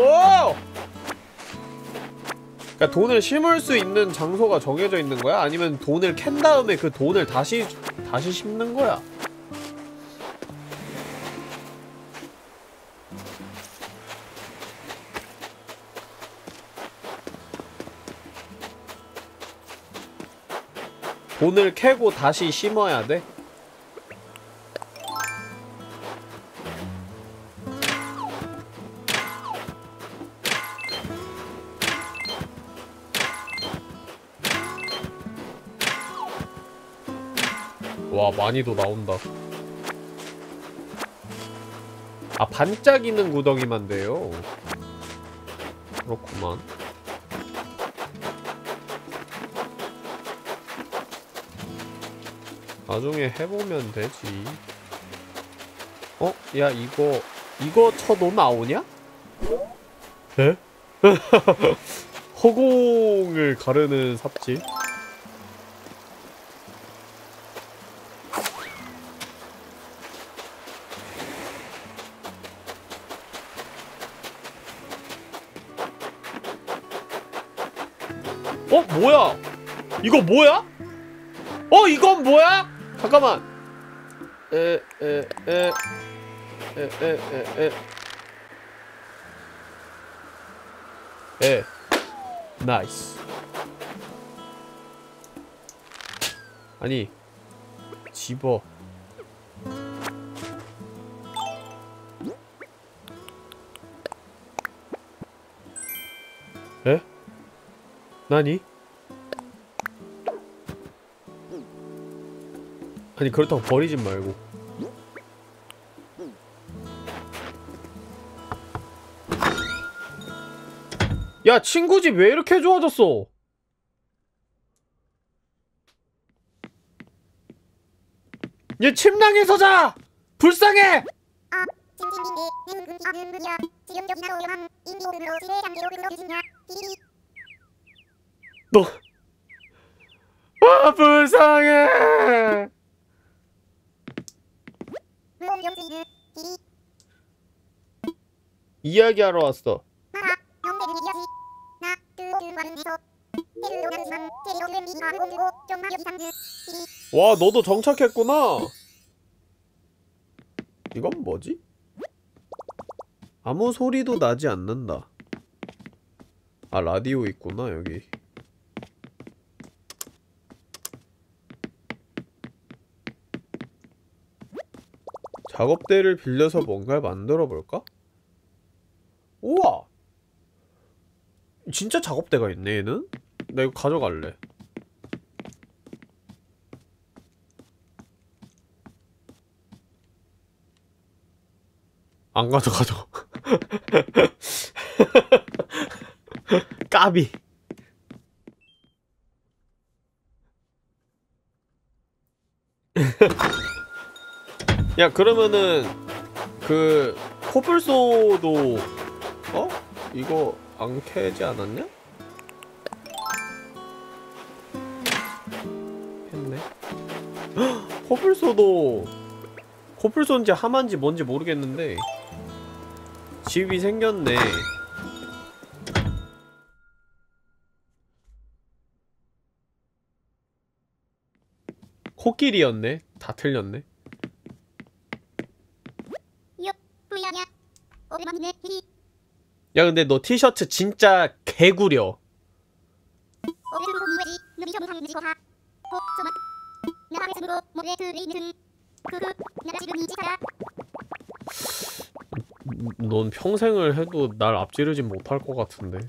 그니까 돈을 심을 수 있는 장소가 정해져 있는 거야? 아니면 돈을 캔 다음에 그 돈을 다시 다시 심는 거야? 돈을 캐고 다시 심어야 돼? 와, 많이도 나온다. 아, 반짝이는 구덩이만 돼요. 그렇구만. 나중에 해보면 되지. 어? 야, 이거 이거 쳐도 나오냐? 에? 허공을 가르는 삽질? 어? 뭐야? 이거 뭐야? 어? 이건 뭐야? 잠깐만. 에, 에, 에, 에, 에, 에, 에. 에. 나이스. 아니, 집어. 에? 나니? 아니, 그렇다고 버리진 말고. 야, 친구 집 왜 이렇게 좋아졌어? 얘 침낭에서 자! 불쌍해! 너. 아, 불쌍해! 이야기하러 왔어. 와, 너도 정착했구나. 이건 뭐지? 아무 소리도 나지 않는다. 아, 라디오 있구나, 여기. 작업대를 빌려서 뭔가를 만들어볼까? 우와! 진짜 작업대가 있네, 얘는? 나 이거 가져갈래. 안 가져가죠. 까비. 야, 그러면은 그 코뿔소도 어? 이거 안 캐지 않았냐? 했네. 헉, 코뿔소도 코뿔소인지 하마인지 뭔지 모르겠는데 집이 생겼네. 코끼리였네. 다 틀렸네. 야, 근데 너 티셔츠 진짜 개구려. 넌 평생을 해도 날 앞지르진 못할 것 같은데.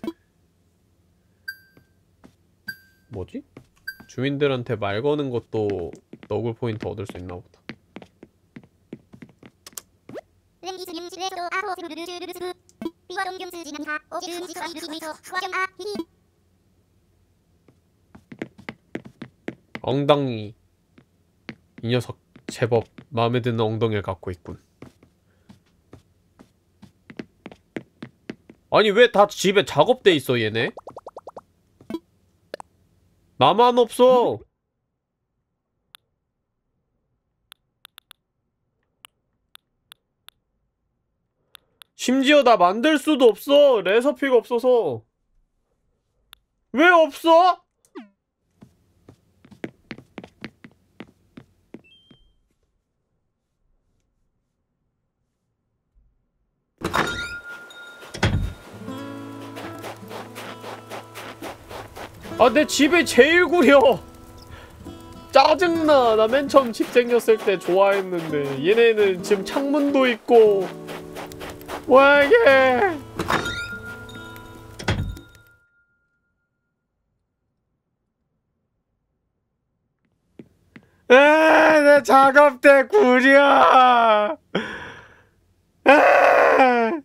뭐지? 주민들한테 말 거는 것도 너굴 포인트 얻을 수 있나 보다. 엉덩이. 이 녀석 제법 마음에 드는 엉덩이를 갖고 있군. 아니 왜 다 집에 작업돼 있어 얘네? 나만 없어. 심지어 나 만들 수도 없어. 레시피가 없어서. 왜 없어? 아, 내 집이 제일 구려. 짜증나. 나 맨 처음 집 생겼을 때 좋아했는데 얘네는 지금 창문도 있고. 뭐야 이게. 에, 내 작업대 구려. 에.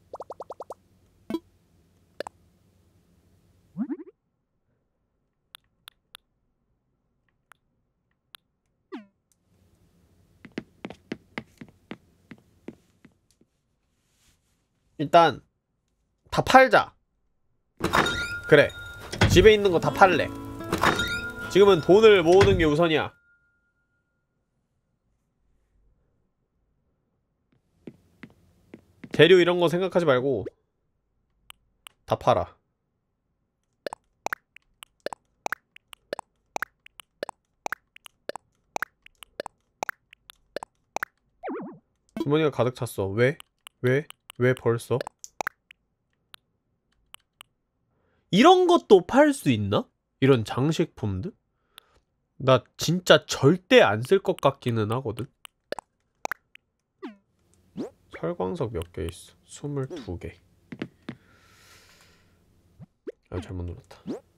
일단 다 팔자. 그래, 집에 있는 거 다 팔래. 지금은 돈을 모으는 게 우선이야. 재료 이런 거 생각하지 말고 다 팔아. 주머니가 가득 찼어. 왜? 왜? 왜 벌써? 이런 것도 팔 수 있나? 이런 장식품들? 나 진짜 절대 안 쓸 것 같기는 하거든. 철광석 몇 개 있어? 스물두 개. 아, 잘못 눌렀다.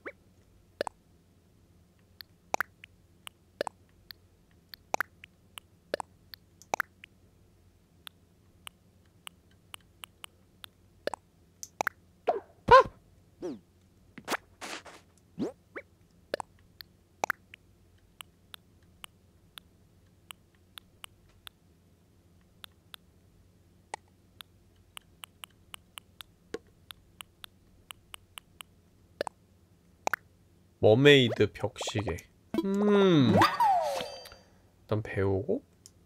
머메이드 벽시계. 음. 일단 배우고.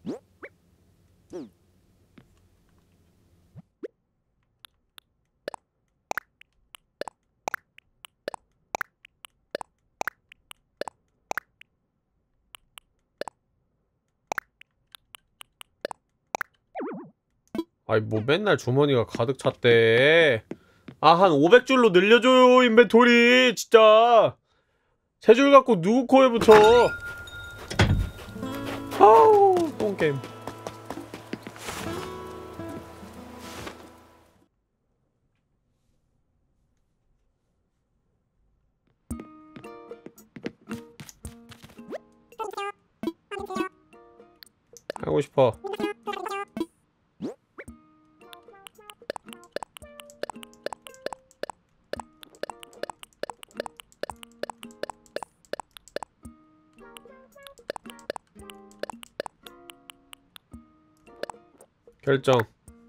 아이 뭐 맨날 주머니가 가득 찼대. 아, 한 오백 줄로 늘려줘요 인벤토리. 진짜 세 줄 갖고 누구 코에 붙여. 아우 똥게임. 하고 싶어. 결정.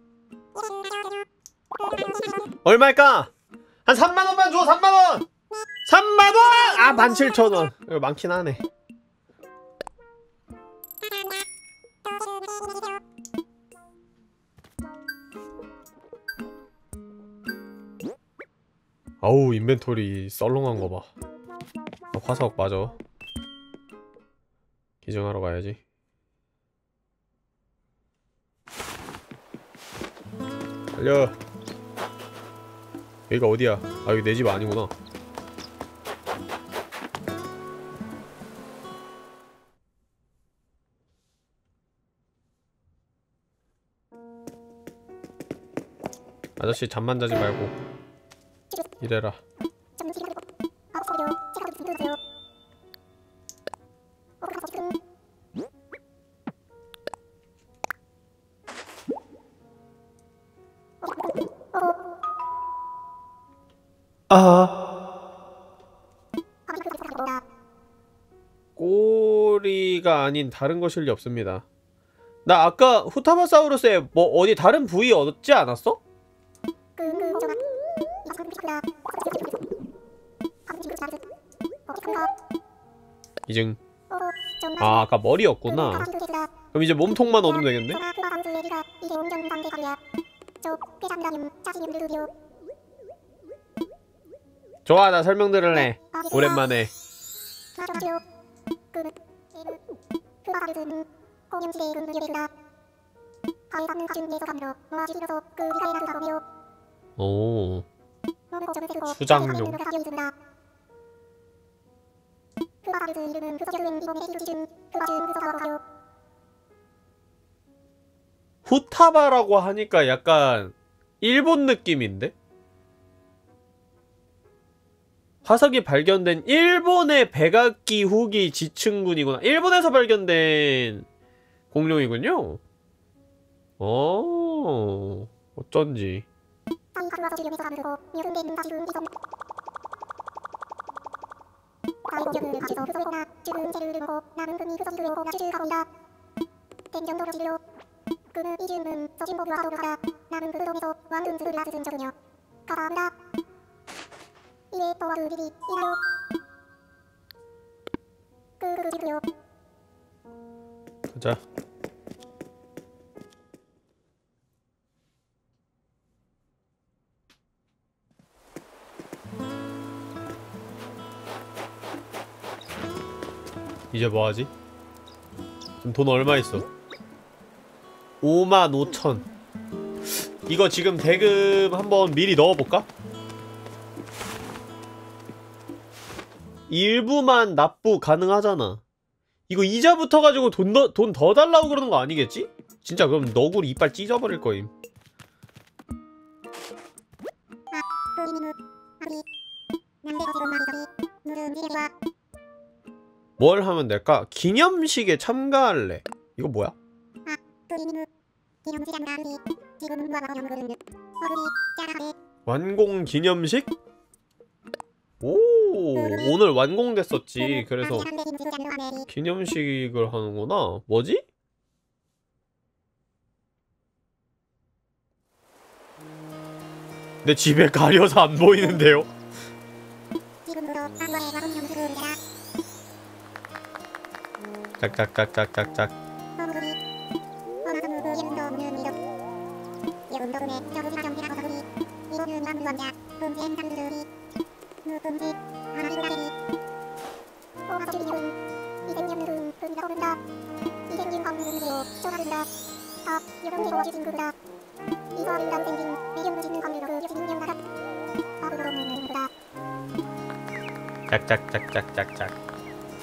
얼마일까? 한 삼만 원만 줘. 삼만 원. 삼만 원! 아, 만 칠천 원. 이거 많긴 하네. 아우, 인벤토리 썰렁한 거 봐. 아, 화석 맞아. 기증하러 가야지. 달려. 여기가 어디야? 아, 여기 내 집 아니구나. 아저씨 잠만 자지 말고 이래라. 아, 꼬리가 아닌 다른 것일 리 없습니다. 나 아까 후타바사우루스에 뭐 어디 다른 부위 얻지 않았어? 이증. 아, 아까 머리였구나. 그럼 이제 몸통만 얻으면 되겠네? 좋아, 나 설명 들을래. 오랜만에. 오. 수장용. 후타바라고 하니까 약간 일본 느낌인데? 화석이 발견된 일본의 백악기 후기 지층군이구나. 일본에서 발견된 공룡이군요. 어, 어쩐지. 가자. 이제 뭐하지? 지금 돈 얼마 있어? 오만 오천. 이거 지금 대금 한번 미리 넣어볼까? 일부만 납부 가능하잖아. 이거 이자 붙어가지고 돈 더, 돈 더 달라고 그러는 거 아니겠지? 진짜 그럼 너구리 이빨 찢어버릴 거임. 뭘 하면 될까? 기념식에 참가할래. 이거 뭐야? 완공 기념식? 오, 오늘 완공됐었지. 그래서 기념식을 하는구나. 뭐지? 내 집에 가려서 안 보이는데요? 짝짝짝짝짝짝. 짝짝짝짝짝짝.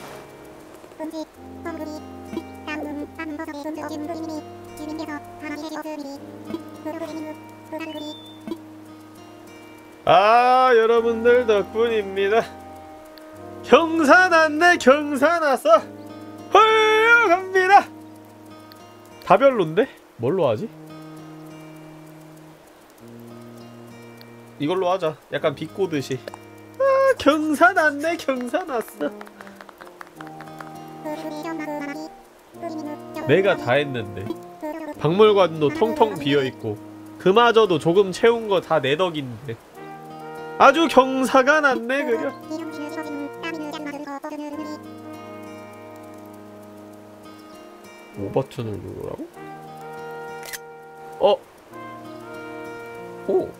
아, 여러분들 덕분입니다. 경사 났네. 경사 났어. 훌륭합니다. 다 별론데? 뭘로 하지? 이걸로 하자. 약간 비꼬듯이. 아, 경사 났네. 경사 났어. 내가 다 했는데 박물관도 텅텅 비어있고 그마저도 조금 채운 거 다 내 덕인데 아주 경사가 났네. 그려. 오 버튼을 누르라고? 어? 오.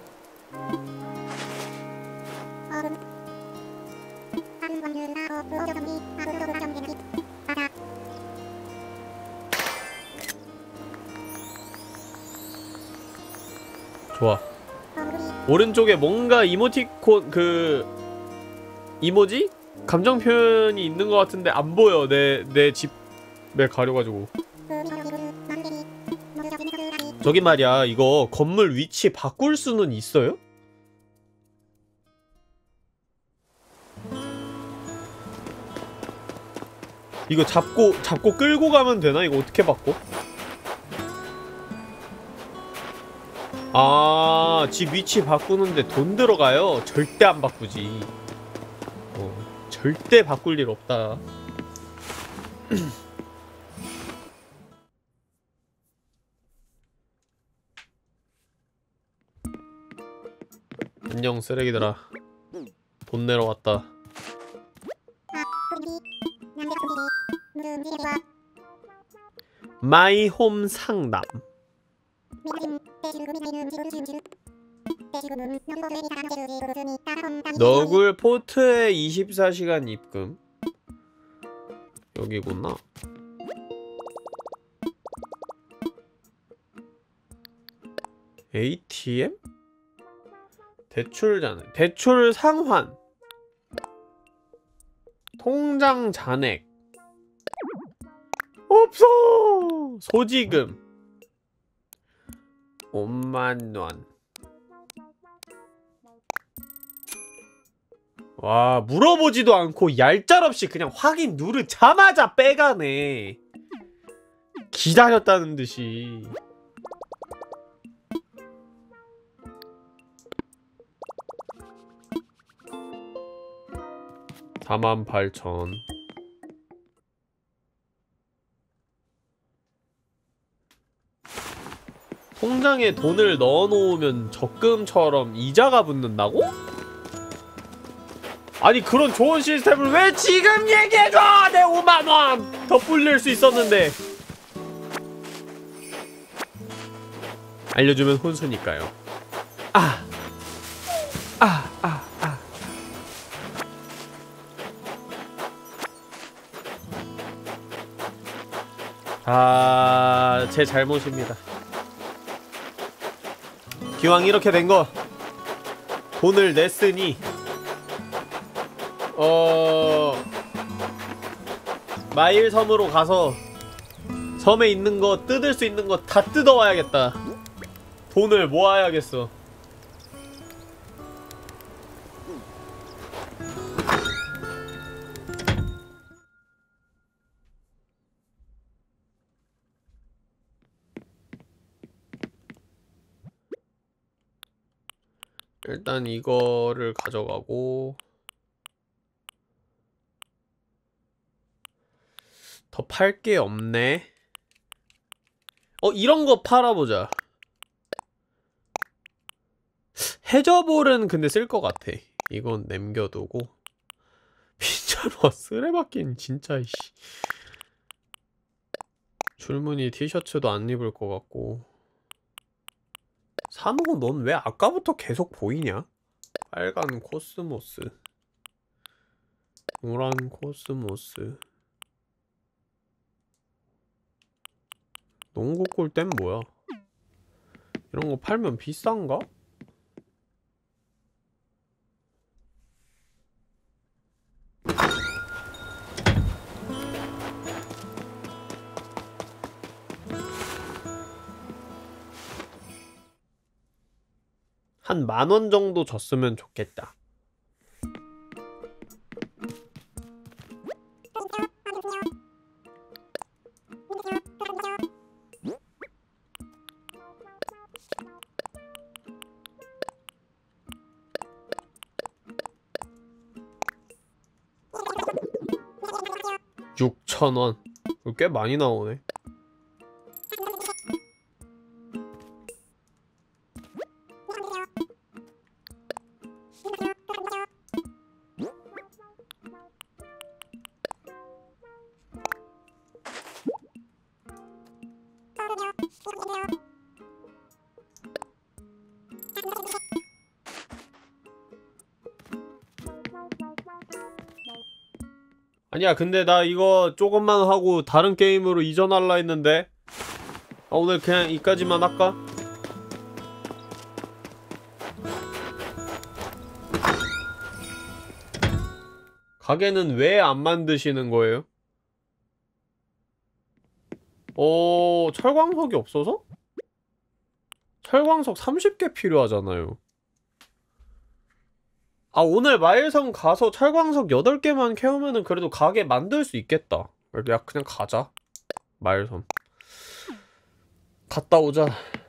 좋아. 오른쪽에 뭔가 이모티콘 그 이모지? 감정 표현이 있는 것 같은데 안 보여. 내 내 집에 가려가지고. 저기 말이야, 이거 건물 위치 바꿀 수는 있어요? 이거 잡고 잡고 끌고 가면 되나? 이거 어떻게 바꿔? 아, 집 위치 바꾸는데 돈 들어가요? 절대 안 바꾸지. 어, 절대 바꿀 일 없다. 안녕 쓰레기들아. 돈 내러 왔다. 마이홈 상담. 너굴 포트에 이십사 시간 입금. 여기구나. 에이티엠? 대출 잔액. 대출 상환. 통장 잔액. 없어! 소지금 오만 원. 와, 물어보지도 않고 얄짤없이 그냥 확인 누르자마자 빼가네. 기다렸다는 듯이. 사만 팔천. 통장에 돈을 넣어놓으면 적금처럼 이자가 붙는다고? 아니, 그런 좋은 시스템을 왜 지금 얘기해줘! 내 오만 원! 더 불릴 수 있었는데. 알려주면 혼수니까요. 아! 아! 아! 아! 아... 제 잘못입니다. 기왕 이렇게 된거 돈을 냈으니 어... 마일 섬으로 가서 섬에 있는 거, 뜯을 수 있는 거 다 뜯어와야겠다. 돈을 모아야겠어. 일단 이거를 가져가고 더 팔 게 없네. 어, 이런 거 팔아보자. 해저볼은 근데 쓸 것 같아. 이건 남겨두고. 빈자로 쓰레받긴 진짜 씨. 줄무늬 티셔츠도 안 입을 것 같고. 산호, 넌 왜 아까부터 계속 보이냐? 빨간 코스모스, 노란 코스모스. 농구 골땐 뭐야? 이런 거 팔면 비싼가? 한 만 원 정도 줬으면 좋겠다. 육천 원. 꽤 많이 나오네. 아니야, 근데 나 이거 조금만 하고 다른 게임으로 이전할라 했는데. 아, 오늘 그냥 이까지만 할까? 가게는 왜 안 만드시는 거예요? 어... 철광석이 없어서? 철광석 삼십 개 필요하잖아요. 아, 오늘 마일섬 가서 철광석 여덟 개만 캐오면은 그래도 가게 만들 수 있겠다. 야, 그냥 가자. 마일섬 갔다 오자.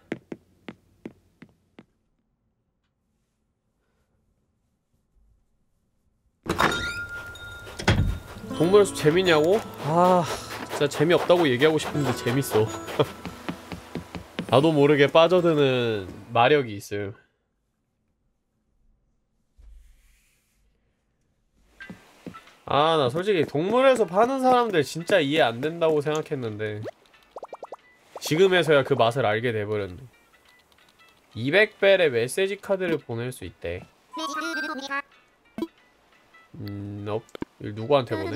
동물숲 재밌냐고? 아, 진짜 재미없다고 얘기하고 싶은데 재밌어. 나도 모르게 빠져드는 마력이 있음. 아, 나 솔직히 동물에서 파는 사람들 진짜 이해 안 된다고 생각했는데 지금에서야 그 맛을 알게 돼버렸네. 이백 벨의 메시지 카드를 보낼 수 있대. 음, 업. 이걸 누구한테 보내?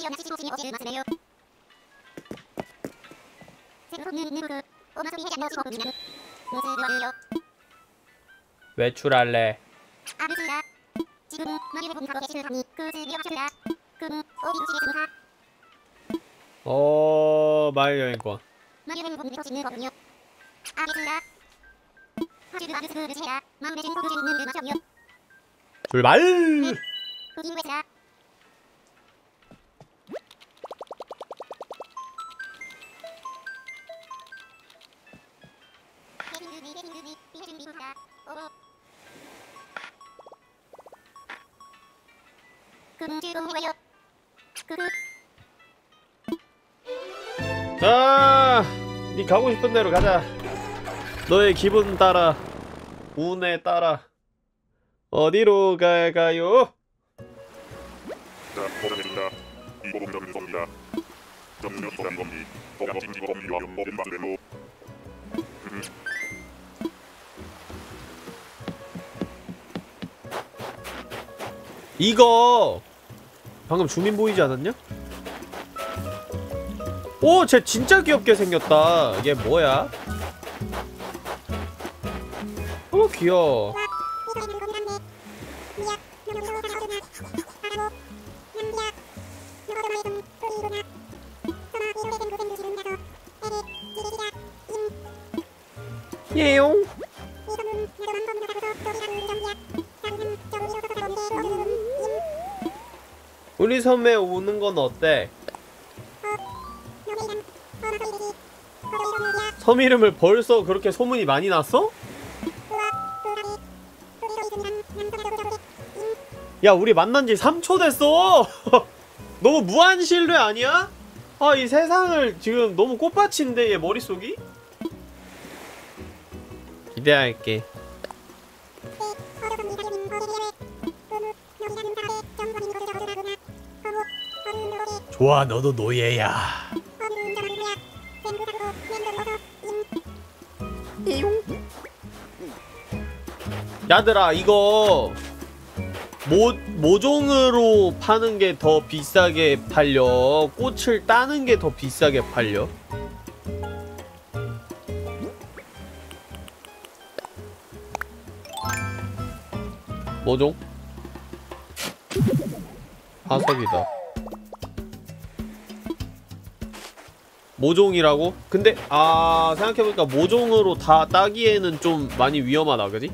외출할래. 어, 마을 여행권. 출발! 자, 니 가고 싶은 대로 가자. 너의 기분 따라, 운에 따라 어디로 갈까요? 자, 보내준다. 이거 공정을 쏩니다. 점수 소단 범위. 도감진 이거 범위와 모든 방대로. 이거 방금 주민 보이지 않았냐? 오, 쟤 진짜 귀엽게 생겼다. 얘 뭐야? 어, 귀여워. 예용. 우리 섬에 오는 건 어때? 섬 이름을 벌써 그렇게 소문이 많이 났어? 야, 우리 만난 지 삼 초 됐어! 너무 무한신뢰 아니야? 아, 이 세상을 지금 너무 꽃밭인데, 얘 머릿속이? 기대할게. 좋아, 너도 노예야. 야들아, 이거 모, 모종으로 파는 게 더 비싸게 팔려? 꽃을 따는 게 더 비싸게 팔려? 모종? 화석이다. 모종이라고? 근데 아, 생각해보니까 모종으로 다 따기에는 좀 많이 위험하다, 그지?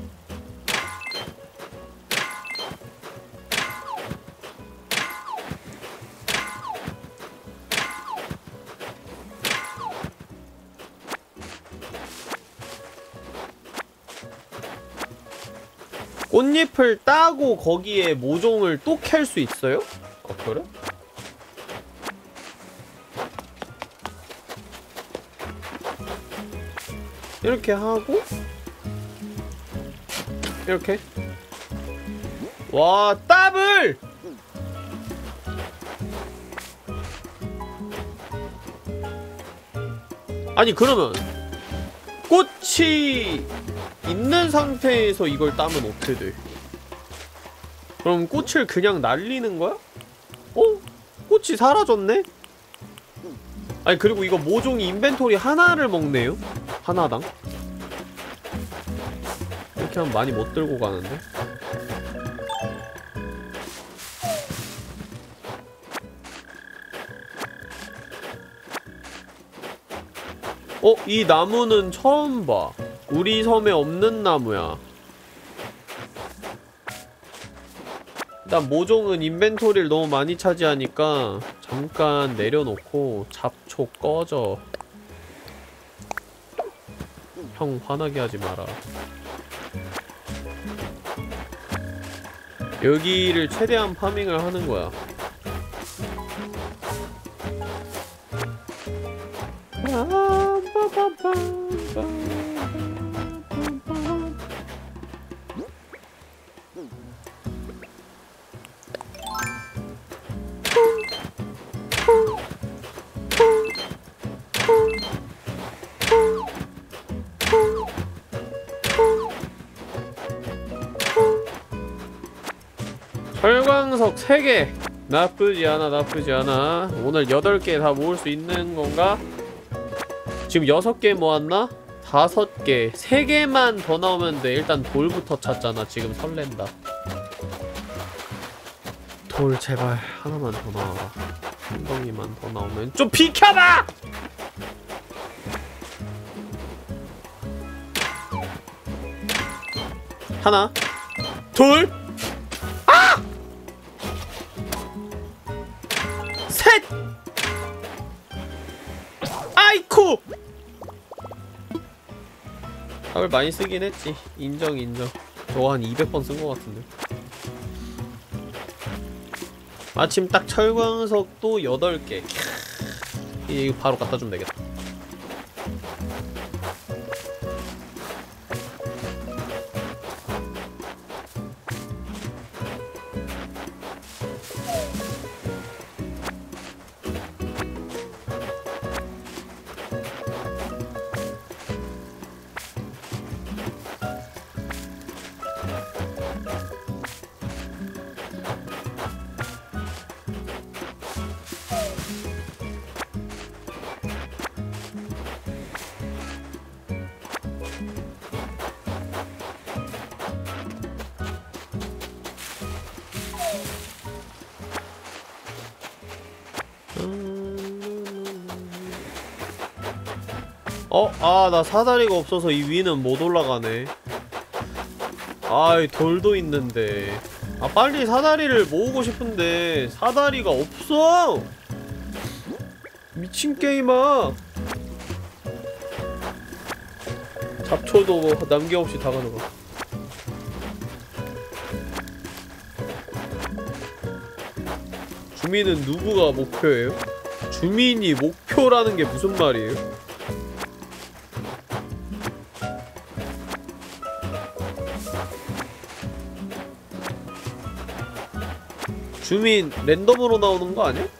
꽃잎을 따고 거기에 모종을 또 캘 수 있어요? 어, 그래? 이렇게 하고 이렇게. 와, 더블! 아니, 그러면 꽃이 있는 상태에서 이걸 따면 어떻게 돼? 그럼 꽃을 그냥 날리는 거야? 어? 꽃이 사라졌네? 아니, 그리고 이거 모종이 인벤토리 하나를 먹네요? 하나당? 이렇게 하면 많이 못 들고 가는데? 어? 이 나무는 처음 봐. 우리 섬에 없는 나무야. 일단 모종은 인벤토리를 너무 많이 차지하니까 잠깐 내려놓고 잡초 꺼져. 형 화나게 하지 마라. 여기를 최대한 파밍을 하는 거야. 철광석 세 개 나쁘지 않아 나쁘지 않아. 오늘 여덟 개 다 모을 수 있는 건가? 지금 여섯 개 모았나? 다섯 개. 세 개만 더 나오면 돼. 일단 돌부터 찾잖아. 지금 설렌다. 돌 제발 하나만 더 나와라. 한 덩이만 더 나오면 좀 비켜봐! 하나 둘 아! 셋! 아이쿠! 답을 많이 쓰긴 했지. 인정 인정. 저거 한 이백 번 쓴 것 같은데. 마침 딱 철광석도 여덟 개. 이거 바로 갖다 주면 되겠다. 어? 아, 나 사다리가 없어서 이 위는 못 올라가네. 아이, 돌도 있는데. 아, 빨리 사다리를 모으고 싶은데 사다리가 없어! 미친 게임아. 잡초도 뭐 남김없이 다 가져가. 주민은 누구가 목표예요? 주민이 목표라는 게 무슨 말이에요? 주민 랜덤으로 나오는 거 아니야?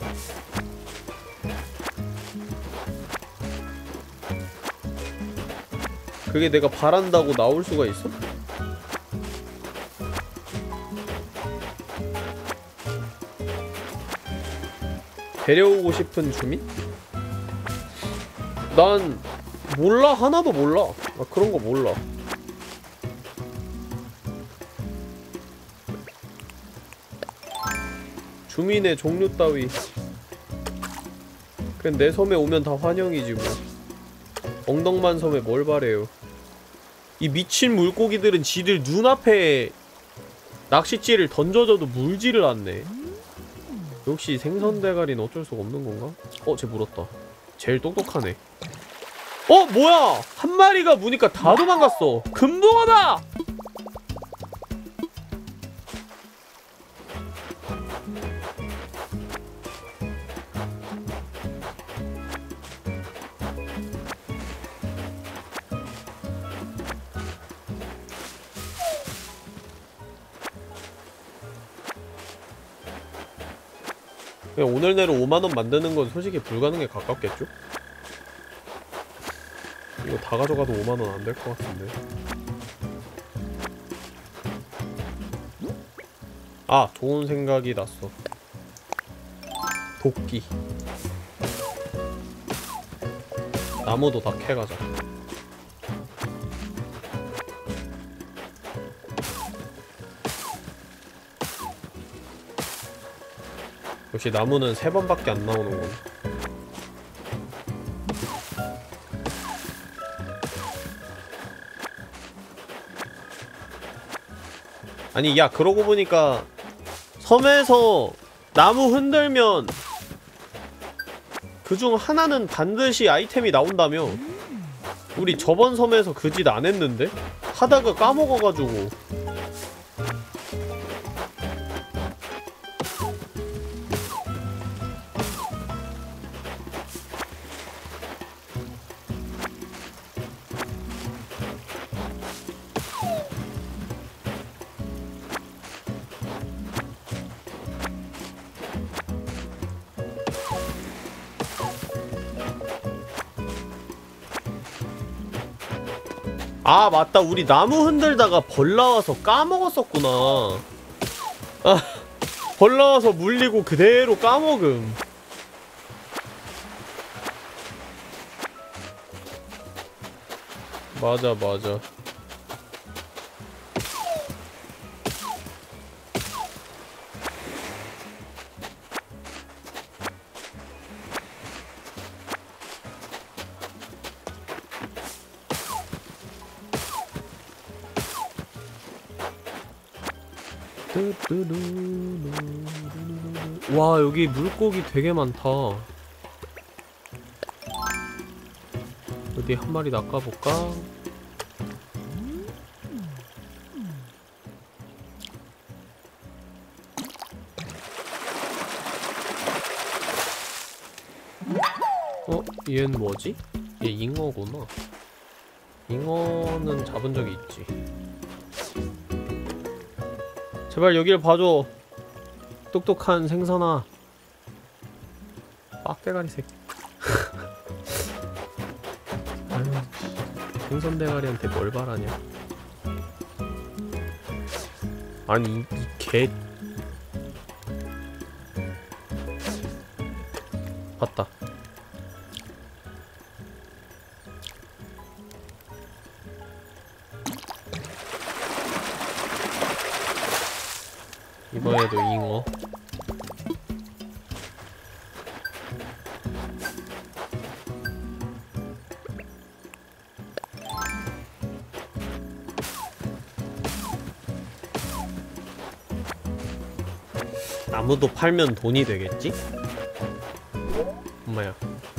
그게 내가 바란다고 나올 수가 있어? 데려오고 싶은 주민? 난 몰라. 하나도 몰라. 나 그런 거 몰라. 주민의 종류 따위 그냥 내 섬에 오면 다 환영이지 뭐. 엉덩만 섬에 뭘 바래요. 이 미친 물고기들은 지들 눈앞에 낚싯줄을 던져줘도 물지를 않네. 역시 생선대가리는 어쩔 수가 없는 건가? 어, 쟤 물었다. 제일 똑똑하네. 어, 뭐야! 한 마리가 무니까 다 도망갔어. 금붕어다! 그냥 오늘 내로 오만 원 만드는 건 솔직히 불가능에 가깝겠죠? 이거 다 가져가도 오만 원 안 될 것 같은데. 아! 좋은 생각이 났어. 도끼. 나무도 다 캐가자. 역시 나무는 세 번밖에 안 나오는군. 아니, 야, 그러고 보니까 섬에서 나무 흔들면 그중 하나는 반드시 아이템이 나온다며. 우리 저번 섬에서 그 짓 안 했는데? 하다가 까먹어가지고. 아, 맞다. 우리 나무 흔들다가 벌 나와서 까먹었었구나. 아, 벌 나와서 물리고 그대로 까먹음. 맞아 맞아. 와 여기 물고기 되게 많다. 어디 한 마리 낚아볼까? 어? 얘는 뭐지? 얘 잉어구나. 잉어는 잡은 적이 있지. 제발 여길 봐줘. 똑똑한 생선아. 빡대가리 새끼. 아유, 생선 대가리한테 뭘 바라냐. 아니 이 개. 봤다. 이번에도 잉어. 나무도 팔면 돈이 되겠지? 엄마야.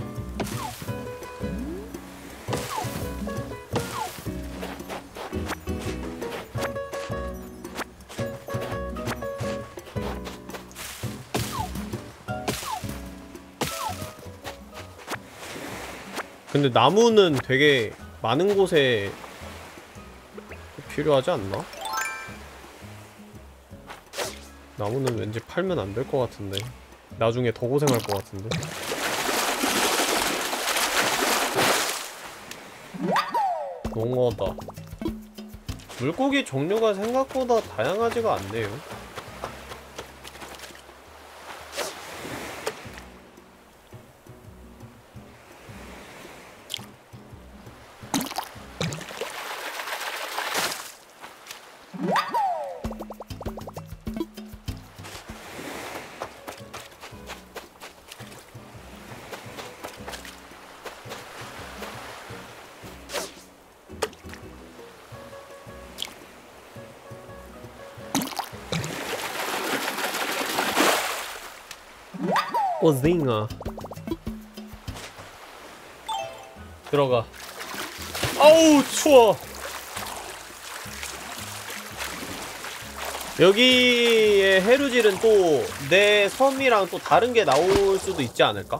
근데 나무는 되게 많은 곳에 필요하지 않나? 나무는 왠지 팔면 안 될 것 같은데. 나중에 더 고생할 것 같은데. 농어다. 물고기 종류가 생각보다 다양하지가 않네요. 오징어. 들어가. 아우 추워. 여기에 해루질은 또 내 섬이랑 또 다른 게 나올 수도 있지 않을까?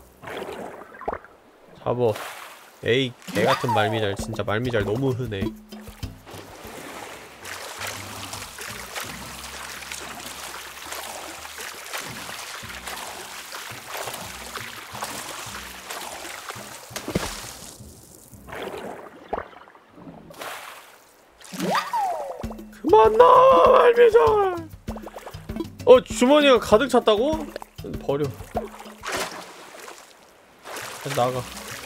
잡어. 에이 개같은 말미잘. 진짜 말미잘 너무 흔해. 그만 나 말미잘. 어 주머니가 가득 찼다고? 버려. 나가.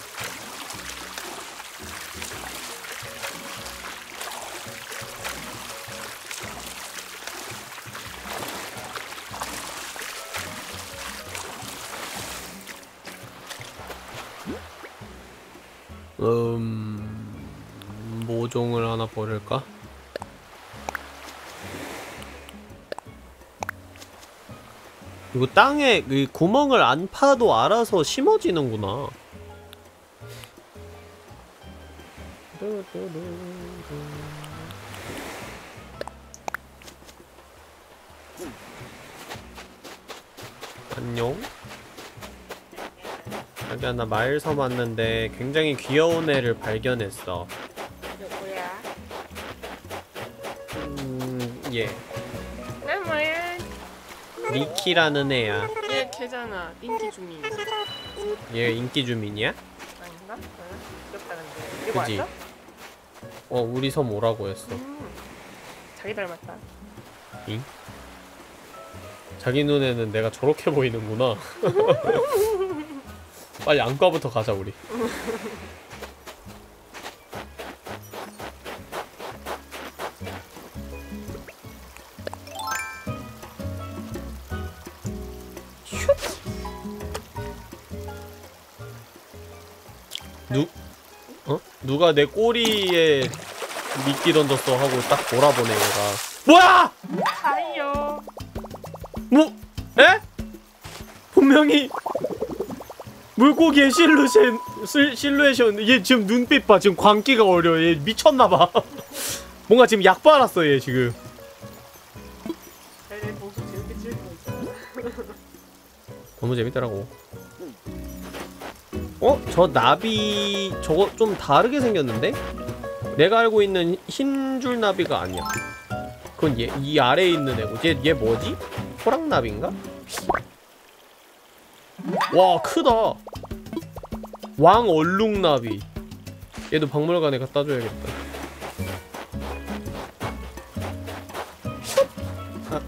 음... 모종을 하나 버릴까? 이거 땅에 이 구멍을 안 파도 알아서 심어지는구나. 안녕. 자기야 나 마을섬 왔는데 굉장히 귀여운 애를 발견했어. 누구야? 음... 예. 나 뭐야? 리키라는 애야. 얘 걔잖아. 인기 중인. 얘 인기 주민이야? 아닌가? 응? 귀엽다 근데. 이거 그지? 맞아? 어 우리 섬 오라고 했어. 음. 자기 닮았다. 잉? 자기 눈에는 내가 저렇게 보이는구나. 빨리 안과부터 가자 우리. 누? 어? 누가 내 꼬리에 미끼 던졌어 하고 딱 돌아보네 얘가. 뭐야! 아이요. 뭐? 에? 분명히 물고기의 실루엣, 실루엣이었는데 얘 지금 눈빛 봐. 지금 광기가 어려. 얘 미쳤나봐. 뭔가 지금 약 발랐어 얘 지금. 내 동수 재밌게 찍고 있어. 너무 재밌더라고. 어? 저 나비 저거 좀 다르게 생겼는데? 내가 알고 있는 흰줄 나비가 아니야. 그건 얘, 이 아래에 있는 애고. 얘, 얘 뭐지? 호랑나비인가? 와 크다. 왕 얼룩나비. 얘도 박물관에 갖다 줘야겠다. 아.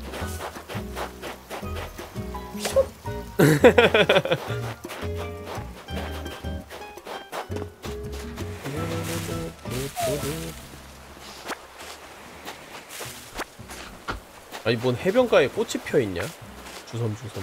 아니 뭔 해변가에 꽃이 펴있냐? 주섬주섬.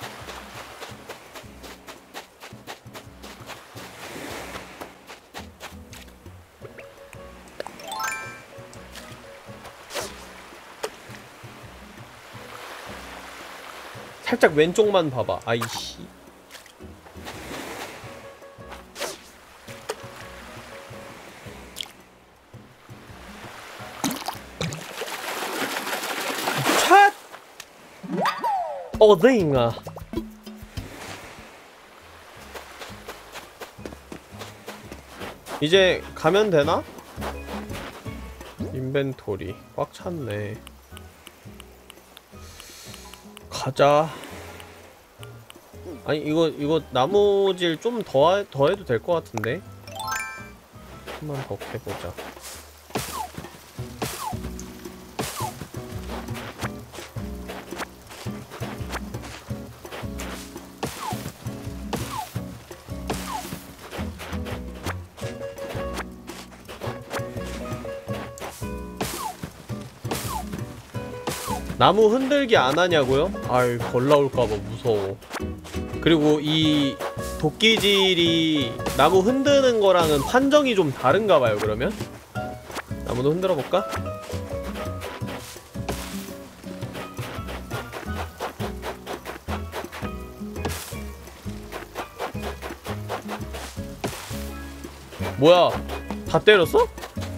살짝 왼쪽만 봐봐. 아이씨. 샷! 어딩아. 이제 가면 되나? 인벤토리 꽉 찼네. 가자. 아니 이거 이거 나무질 좀 더 더 해도 될 것 같은데. 한번 더 해보자. 나무 흔들기 안 하냐고요? 아이 벌 나올까봐 무서워. 그리고 이 도끼질이 나무 흔드는 거랑은 판정이 좀 다른가 봐요. 그러면 나무도 흔들어 볼까? 뭐야? 다 때렸어?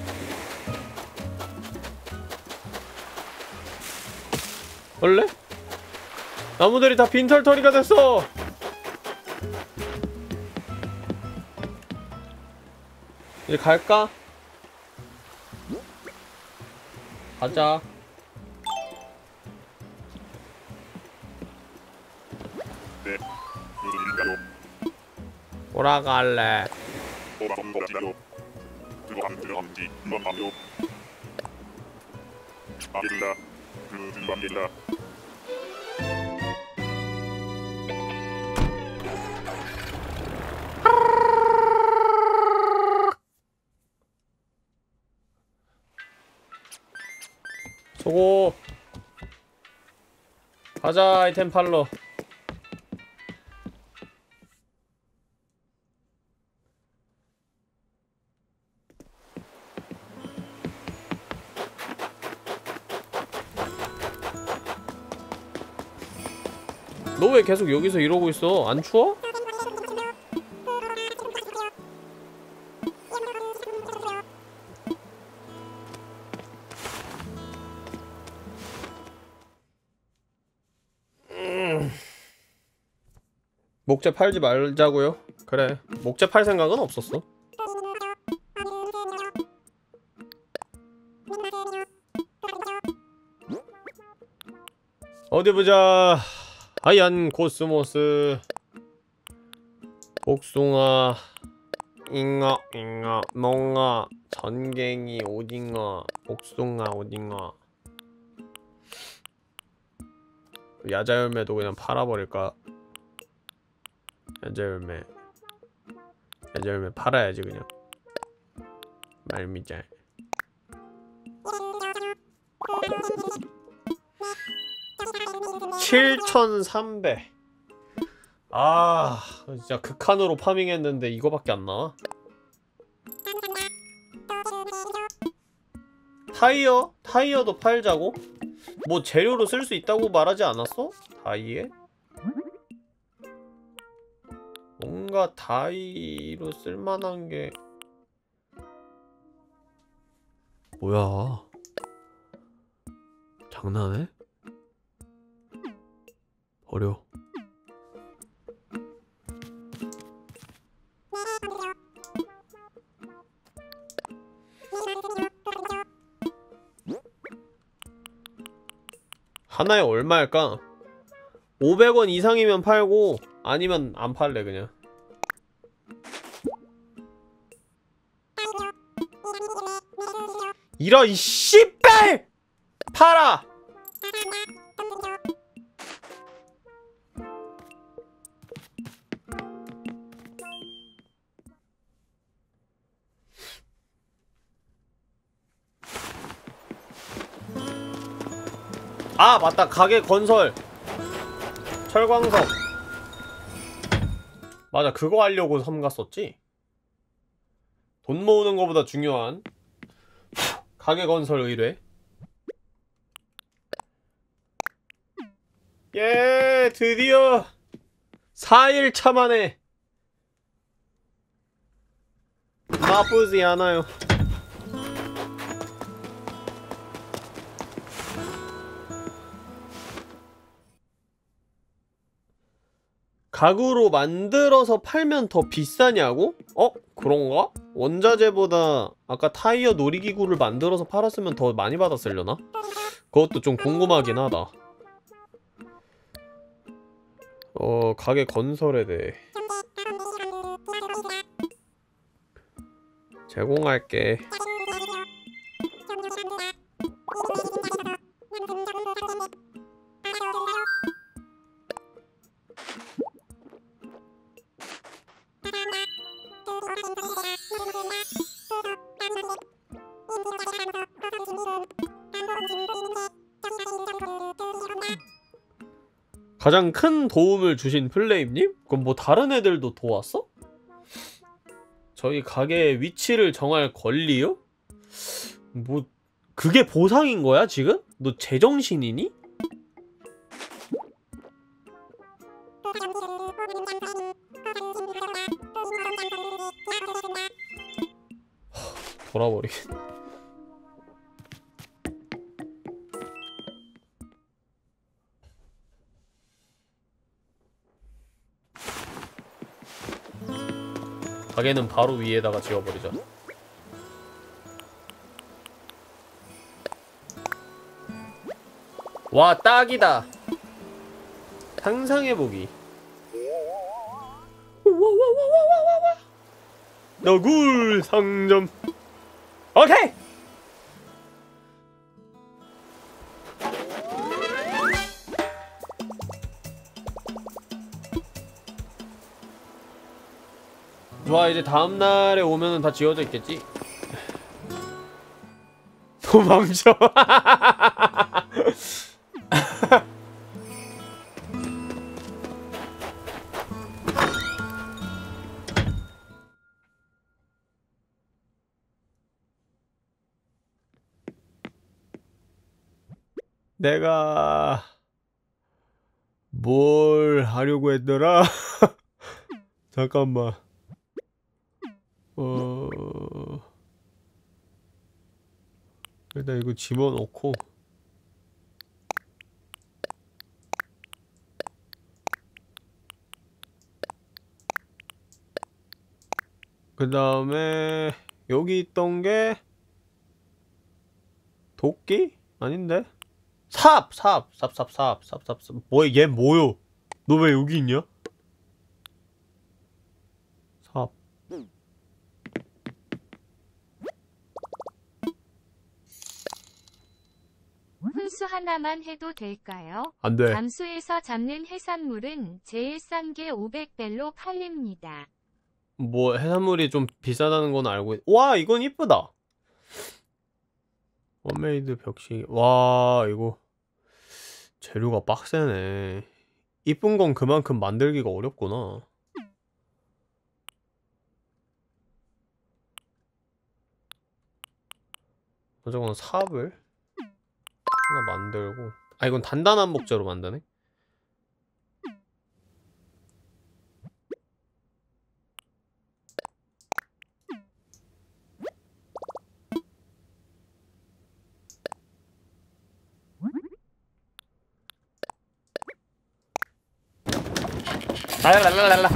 원래? 나무들이 다 빈털터리가 됐어! 이제 갈까? 가자. 네, 무슨 일인가요? 돌아갈래. 돌아온 거라지라요. 그거 안 들어간지 한번 봐요. 아길라, 그 아길라. 수고. 가자 아이템 팔러. 너 왜 계속 여기서 이러고 있어? 안 추워? 음. 목재 팔지 말자고요? 그래, 목재 팔 생각은 없었어. 어디 보자. 하얀 코스모스, 복숭아, 잉어, 잉어, 멍어, 전갱이, 오징어, 복숭아, 오징어. 야자열매도 그냥 팔아버릴까? 야자열매 야자열매 팔아야지 그냥. 말미잘. 칠천삼백. 아 진짜 극한으로 파밍했는데 이거밖에 안 나와? 타이어? 타이어도 팔자고? 뭐 재료로 쓸 수 있다고 말하지 않았어? 다이에? 뭔가 다이로 쓸만한 게 뭐야? 장난해? 버려. 하나에 얼마일까? 오백 원 이상이면 팔고 아니면 안 팔래 그냥. 이런 이 씨발! 팔아! 아 맞다, 가게 건설 철광석. 맞아, 그거 하려고 섬 갔었지. 돈 모으는 거보다 중요한 가게 건설 의뢰. 예, 드디어 사 일 차 만에. 나쁘지 않아요. 가구로 만들어서 팔면 더 비싸냐고? 어? 그런가? 원자재보다 아까 타이어 놀이기구를 만들어서 팔았으면 더 많이 받았으려나? 그것도 좀 궁금하긴 하다. 어... 가게 건설에 대해 제공할게. 가장 큰 도움을 주신 플레임님? 그럼 뭐 다른 애들도 도왔어? 저희 가게의 위치를 정할 권리요? 뭐 그게 보상인 거야 지금? 너 제정신이니? 돌아버리겠네. 가게는 바로 위에다가 지어버리자. 와, 딱이다. 상상해보기. 와와와와와와와. 너굴 상점. 오케이. 좋아, 이제 다음날에 오면은 다 지워져 있겠지? 도망쳐. 내가 뭘 하려고 했더라? 잠깐만. 어... 일단 이거 집어넣고 그 다음에 여기 있던 게 도끼? 아닌데? 삽! 삽! 삽, 삽, 삽, 삽, 삽, 삽. 뭐야, 얘 뭐요? 너 왜 여기 있냐? 삽. 함수 하나만 해도 될까요? 안돼. 담수에서 잡는 해산물은 제일 싼 게 오백 벨로 팔립니다. 뭐 해산물이 좀 비싸다는 건 알고 있... 와 이건 이쁘다. 원메이드 벽시. 와 이거 재료가 빡세네. 이쁜 건 그만큼 만들기가 어렵구나. 어쨌거나 삽을 하나 만들고. 아 이건 단단한 목재로 만드네. 랄랄랄랄라.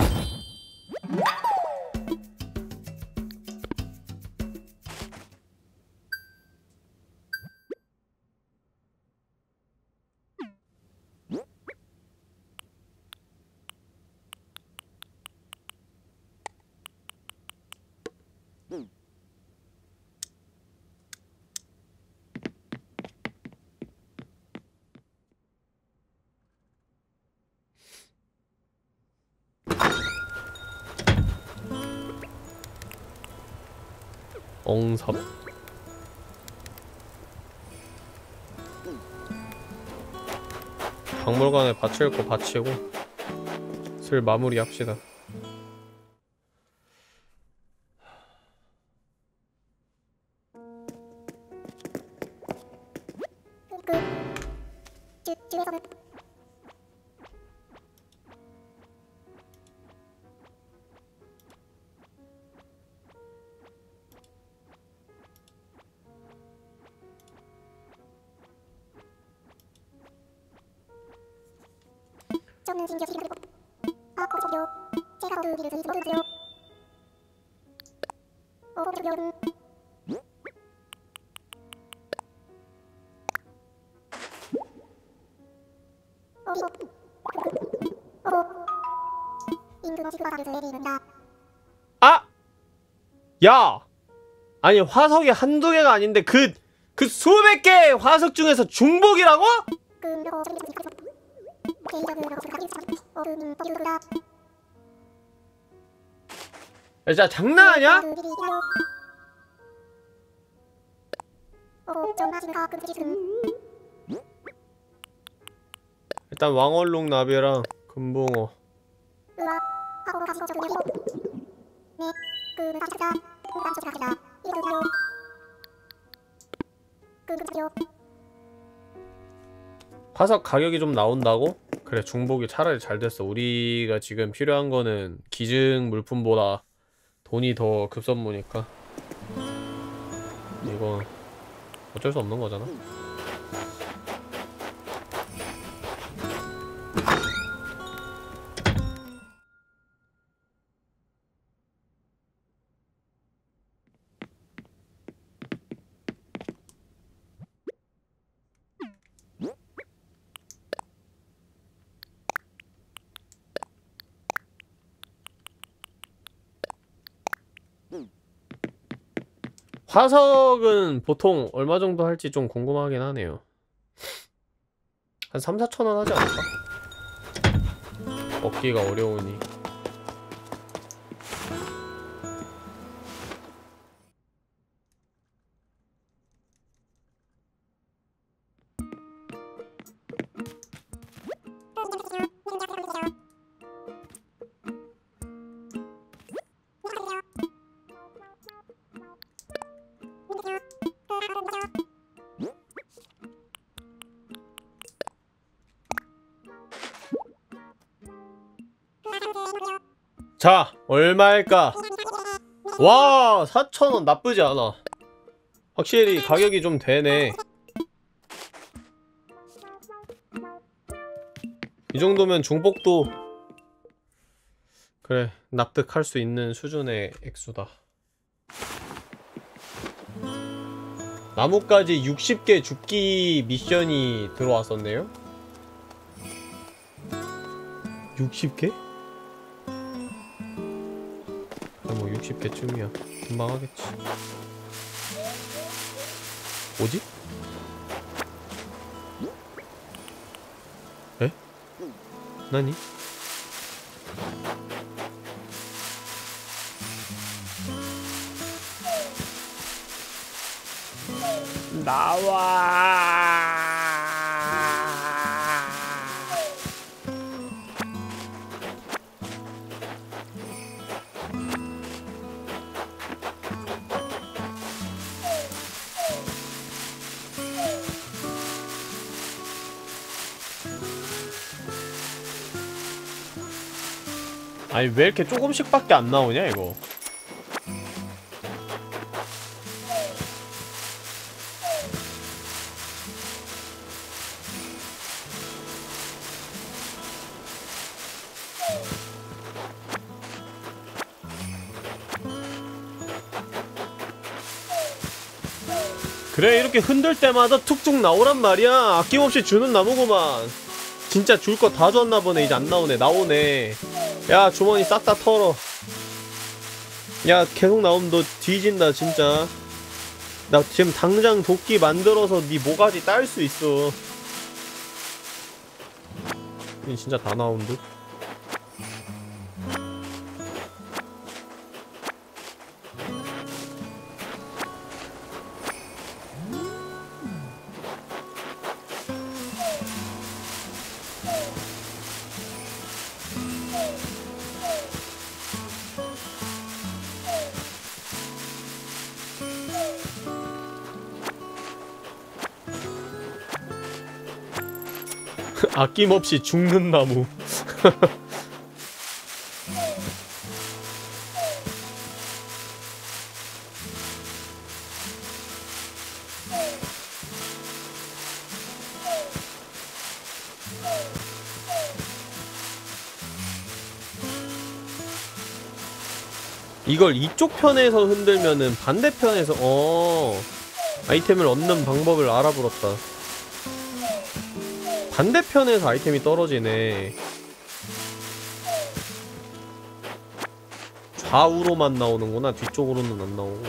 엉삽. 박물관에 바칠 거 바치고 슬 마무리합시다. 저는 진짜 시간 그리고 아 거기요 제가 어디를 들지 못하세요. 어 저기요. 어 이거 어 인근 어디가 다를 내리는다. 아! 야! 아니 화석이 한두 개가 아닌데 그, 그 수백 개의 화석 중에서 중복이라고? 근거 저기 개인적으로 어 음, 떠들어라. 야 진짜 장난하냐? 어 좀 하시는 가끔 지금 일단 왕얼룩 나비랑 금붕어. 으아 하고 가시고 저기 네 그는 사실다 그는 사실다 이거 그래요 그는 그래요. 화석 가격이 좀 나온다고? 그래 중복이 차라리 잘 됐어. 우리가 지금 필요한 거는 기증 물품보다 돈이 더 급선무니까 이건 어쩔 수 없는 거잖아. 화석은 보통 얼마 정도 할지 좀 궁금하긴 하네요. 한 삼, 사천 원 하지 않을까? 얻기가 어려우니. 자, 얼마일까? 와, 사천 원 나쁘지 않아. 확실히 가격이 좀 되네. 이 정도면 중복도 그래, 납득할 수 있는 수준의 액수다. 나뭇가지 육십 개 줍기 미션이 들어왔었네요? 육십 개? 뭐 육십 개쯤이야. 금방 하겠지. 뭐지? 나니? 나와. 아니 왜 이렇게 조금씩밖에 안 나오냐 이거. 그래 이렇게 흔들 때마다 툭툭 나오란 말이야. 아낌없이 주는 나무구만. 진짜 줄 거 다 줬나 보네. 이제 안 나오네. 나오네. 야 주머니 싹 다 털어. 야 계속 나오면 너 뒤진다 진짜. 나 지금 당장 도끼 만들어서 네 모가지 딸 수 있어. 이 진짜 다 나온 듯. 아낌없이 죽는 나무. 이걸 이쪽 편에서 흔들면은 반대편에서 어 아이템을 얻는 방법을 알아버렸다. 반대편에서 아이템이 떨어지네. 좌우로만 나오는구나. 뒤쪽으로는 안 나오고.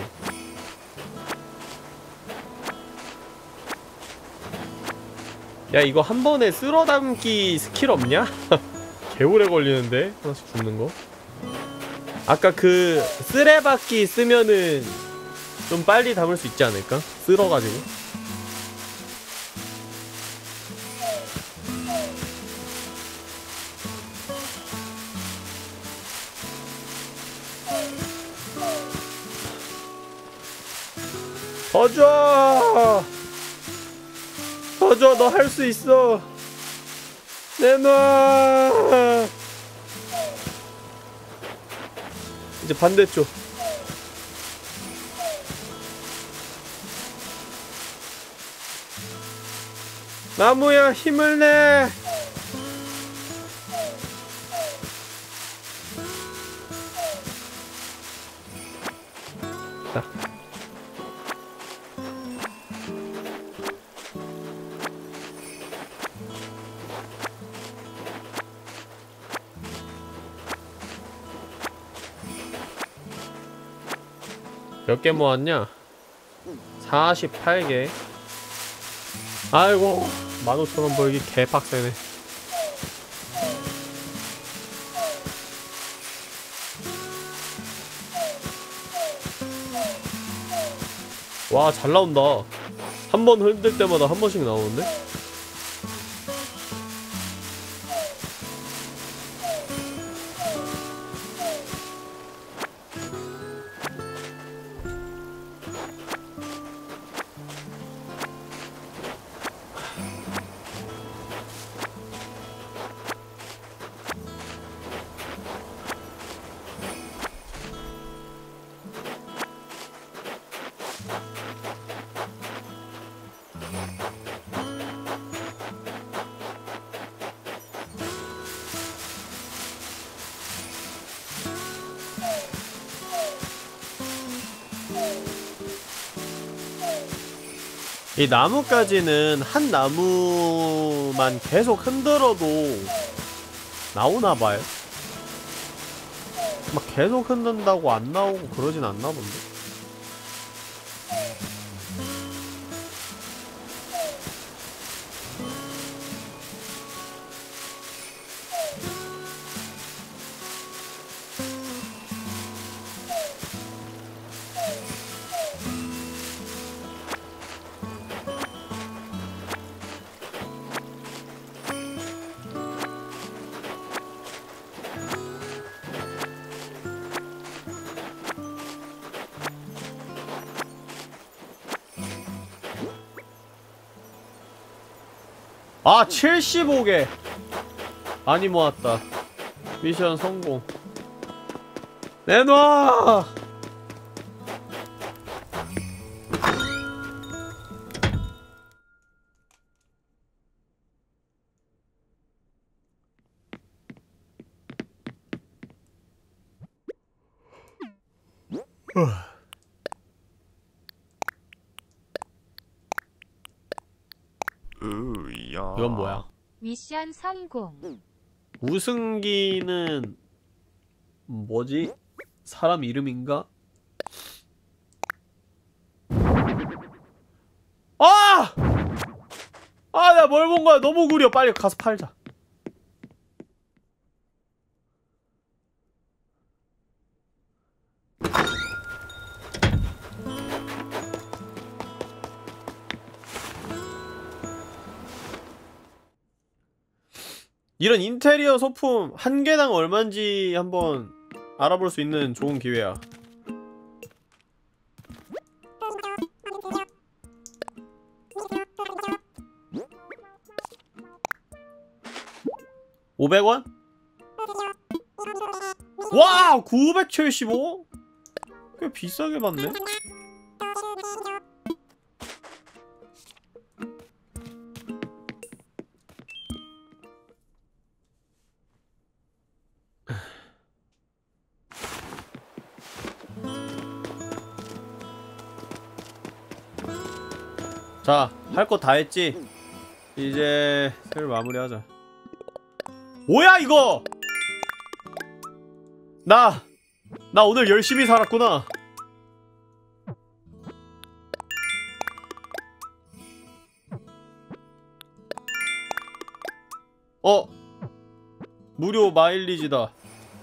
야 이거 한 번에 쓸어담기 스킬 없냐? 개오래 걸리는데 하나씩 죽는 거. 아까 그 쓰레받기 쓰면은 좀 빨리 담을 수 있지 않을까? 쓸어가지고. 더줘! 더줘! 너 할 수 있어! 내놔! 이제 반대쪽. 나무야 힘을 내! 자. 몇 개 모았냐? 사십팔 개. 아이고 만 오천 원 벌기 개빡세네. 와 잘 나온다. 한 번 흔들 때마다 한 번씩 나오는데? 이 나무까지는 한 나무만 계속 흔들어도 나오나봐요. 막 계속 흔든다고 안 나오고 그러진 않나 본데. 아, 칠십오 개 많이 모았다. 미션 성공. 내놔! 으야. 이건 뭐야? 미션 성공. 우승기는 뭐지? 사람 이름인가? 아! 아, 나 뭘 본 거야? 너무 구려. 빨리 가서 팔자. 이런 인테리어 소품 한 개당 얼마인지 한번 알아볼 수 있는 좋은 기회야. 오백 원? 와! 구백칠십오? 꽤 비싸게 받네? 자, 할 거 다 했지? 이제 슬 마무리하자. 뭐야 이거! 나! 나 오늘 열심히 살았구나. 어! 무료 마일리지다.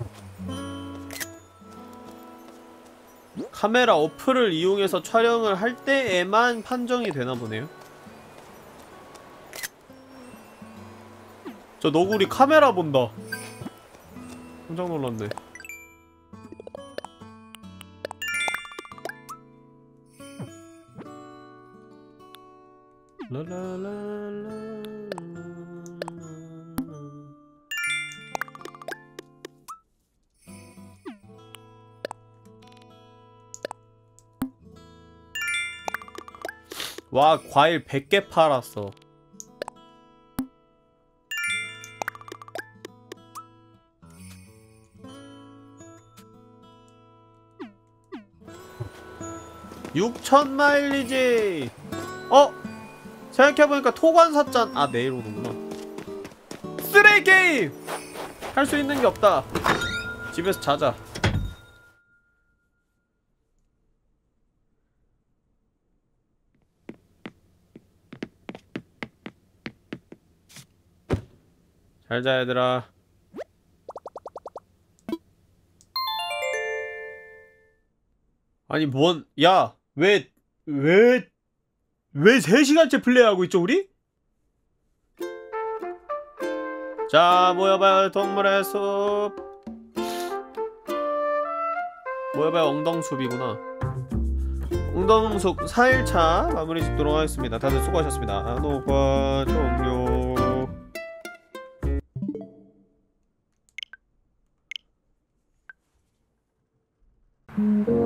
카메라 어플을 이용해서 촬영을 할 때에만 판정이 되나 보네요. 저 너구리 카메라 본다. 깜짝 놀랐네. 라라라라. 와, 과일 백 개 팔았어. 육천 마일리지. 어? 생각해보니까 토관사짠. 아, 내일 오는구나. 쓰레기 게임! 할 수 있는 게 없다. 집에서 자자. 잘자 얘들아. 아니 뭔, 야, 왜, 왜, 왜 세 시간째 플레이하고 있죠 우리? 자, 모여봐요 동물의 숲. 모여봐요 엉덩숲이구나. 엉덩숲 사 일차 마무리 짓도록 하겠습니다. 다들 수고하셨습니다. 녹화 종료. 음.